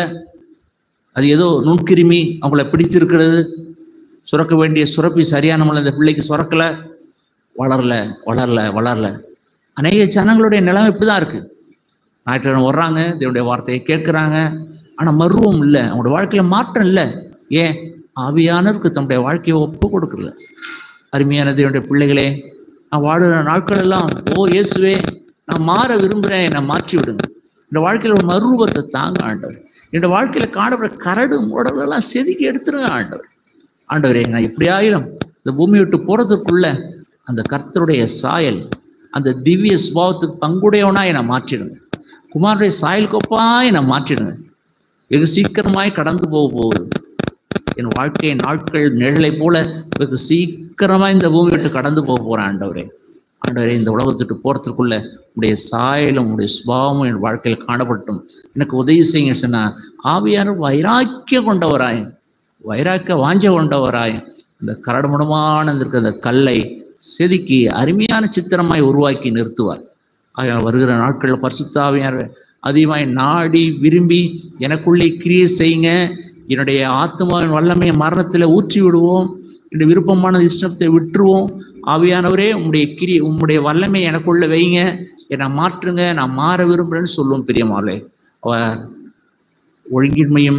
அது ஏதோ நுண்கிருமி அவங்கள பிடிச்சிருக்கிறது, சுரக்க வேண்டிய சுரப்பி சரியான முறை இந்த பிள்ளைக்கு சுரக்கலை, வளரல வளரல வளரல. அநேக ஜனங்களுடைய நிலைமை இப்படி தான் இருக்குது. ஞாயிற்றுக்கிழமை வர்றாங்க, தேவனுடைய வார்த்தையை கேட்குறாங்க, ஆனால் மருவம் இல்லை, அவங்களுடைய வாழ்க்கையில் மாற்றம் இல்லை. ஏன்? ஆவியானவருக்கு தம்முடைய வாழ்க்கையை ஒப்பு கொடுக்கல. அருமையான தேவனுடைய பிள்ளைகளே, நான் வாடுற நாட்கள் எல்லாம், ஓ இயேசுவே நான் மாற விரும்புகிறேன், என்னை மாற்றி விடுங்க. இந்த வாழ்க்கையில் ஒரு மறுரூபத்தை தாங்க ஆண்டவர். என்னோட வாழ்க்கையில் காணப்படுற கரடு முடலெல்லாம் செதுக்கி எடுத்துருங்க ஆண்டவர். ஆண்டவரே, நான் எப்படியாயிலும் இந்த பூமி விட்டு போகிறதுக்குள்ள அந்த கர்த்தருடைய சாயல், அந்த திவ்ய சுபாவத்துக்கு பங்குடையவனா என்னை மாற்றிடுங்க. குமாரனுடைய சாயல் கொப்பா என்னை மாற்றிடுங்க. வெகு சீக்கிரமாய் கடந்து போக போகுது என் வாழ்க்கை நாட்கள் நிழலை போல வெகு சீக்கிரமாக இந்த பூமி விட்டு கடந்து போக போகிறேன் ஆண்டவரே. ஆண்டவரே, இந்த உலகத்துக்கு போகிறதுக்குள்ள உடைய சாயலும் உடைய சுபாவமும் என் வாழ்க்கையில் காணப்பட்டும் எனக்கு உதவி செய்யுங்க சொன்னால், ஆவியான வைராக்கியம் கொண்டவராய், வைராக்கிய வாஞ்ச கொண்டவராய் இந்த கரடுமுடமான இருக்கிற அந்த கல்லை செதுக்கி அருமையான சித்திரமாய் உருவாக்கி நிறுத்துவார். ஆகையால் வருகிற நாட்களில் பரிசுத்த ஆவியார் அதிகமாய் நாடி விரும்பி எனக்குள்ளே கிரியை செய்யுங்க. என்னுடைய ஆத்மாவின் வல்லமையை மரணத்தில் ஊற்றி விடுவோம், என்னுடைய விருப்பமான இஷ்டத்தை விட்டுருவோம். ஆவியானவரே, உம்முடைய கிரி உம்முடைய வல்லமை எனக்குள்ள வைங்க, என்னை மாற்றுங்க, நான் மாற விரும்புகிறேன்னு சொல்லுவோம். பிரியமாலே, அவர் ஒழுங்கின்மையும்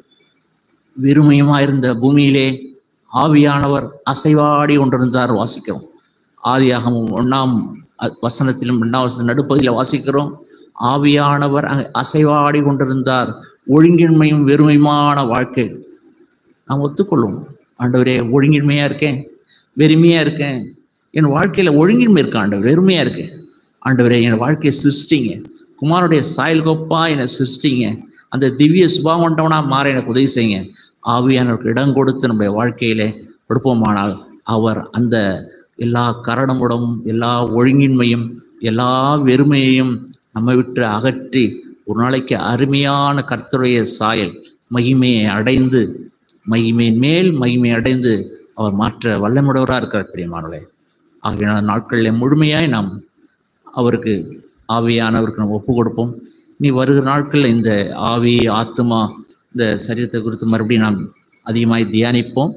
வெறுமையுமா இருந்த பூமியிலே ஆவியானவர் அசைவாடி கொண்டிருந்தார். வாசிக்கிறோம். ஆதியாகமம் ஒன்றாம் வசனத்திலும் இரண்டாம் வசனத்தின் நடுப்பகுதியில் வாசிக்கிறோம், ஆவியானவர் அசைவாடி கொண்டிருந்தார். ஒழுங்கின்மையும் வெறுமையுமான வாழ்க்கை நாம் ஒத்துக்கொள்ளும். ஆண்டவரே, ஒழுங்கின்மையாக இருக்கேன், வெறுமையாக இருக்கேன், என் வாழ்க்கையில் ஒழுங்கின்மை இருக்க ஆண்டவர், வெறுமையாக இருக்கேன். ஆண்டவரே, என் வாழ்க்கையை சிருஷ்டிங்க, குமாரனுடைய சாயல் கோப்பா என்னை சிருஷ்டிங்க, அந்த திவ்ய சுபாவண்டவனாக மாற எனக்கு உதவி செய்யுங்க. ஆவியானவருக்கு இடம் கொடுத்து நம்முடைய வாழ்க்கையிலே கொடுப்போமானால் அவர் அந்த எல்லா கரடமுடமும் எல்லா ஒழுங்கின்மையும் எல்லா வெறுமையையும் நம்ம விட்டு அகற்றி ஒரு நாளைக்கு அருமையான கர்த்தருடைய சாயல் மகிமையை அடைந்து மகிமையின் மேல் மகிமை அடைந்து அவர் மாற்ற வல்லமுடையவராக இருக்கிறார். பிரியமானவர்களே, ஆகிய நாட்களில் முழுமையாய் நாம் அவருக்கு ஆவியானவருக்கு நாம் ஒப்பு கொடுப்போம். நீ வருகிற நாட்களில் இந்த ஆவி ஆத்மா இந்த சரீரத்தை குறித்து மறுபடியும் நாம் அதிகமாய் தியானிப்போம்.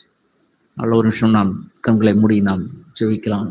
நல்ல ஒரு நிமிஷம் நாம் கண்களை மூடி நாம் ஜெபிக்கலாம்.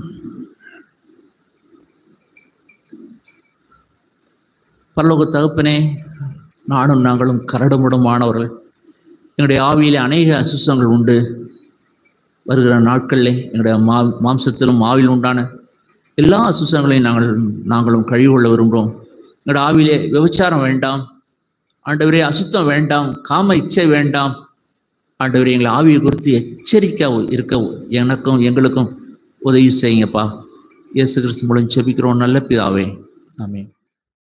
பரலோக தகப்பனே, நானும் நாங்களும் கரடுமுடமானவர்கள். எங்களுடைய ஆவியிலே அநேக அசுத்தங்கள் உண்டு. வருகிற நாட்களில் எங்களுடைய மா மாம்சத்திலும் ஆவியில் உண்டான எல்லா அசுத்தங்களையும் நாங்கள் நாங்களும் கழிவுகொள்ள விரும்புகிறோம். எங்களுடைய ஆவியிலே விபச்சாரம் வேண்டாம் ஆண்டவரே, அசுத்தம் வேண்டாம், காம இச்சை வேண்டாம் ஆண்டவரே. எங்களை ஆவியை குறித்து எச்சரிக்கை இருக்க எனக்கும் எங்களுக்கும் உதவி செய்யுங்கப்பா. இயேசு கிறிஸ்து மூலம் ஜெபிக்கிறோம் நல்ல பிதாவே, ஆமென்.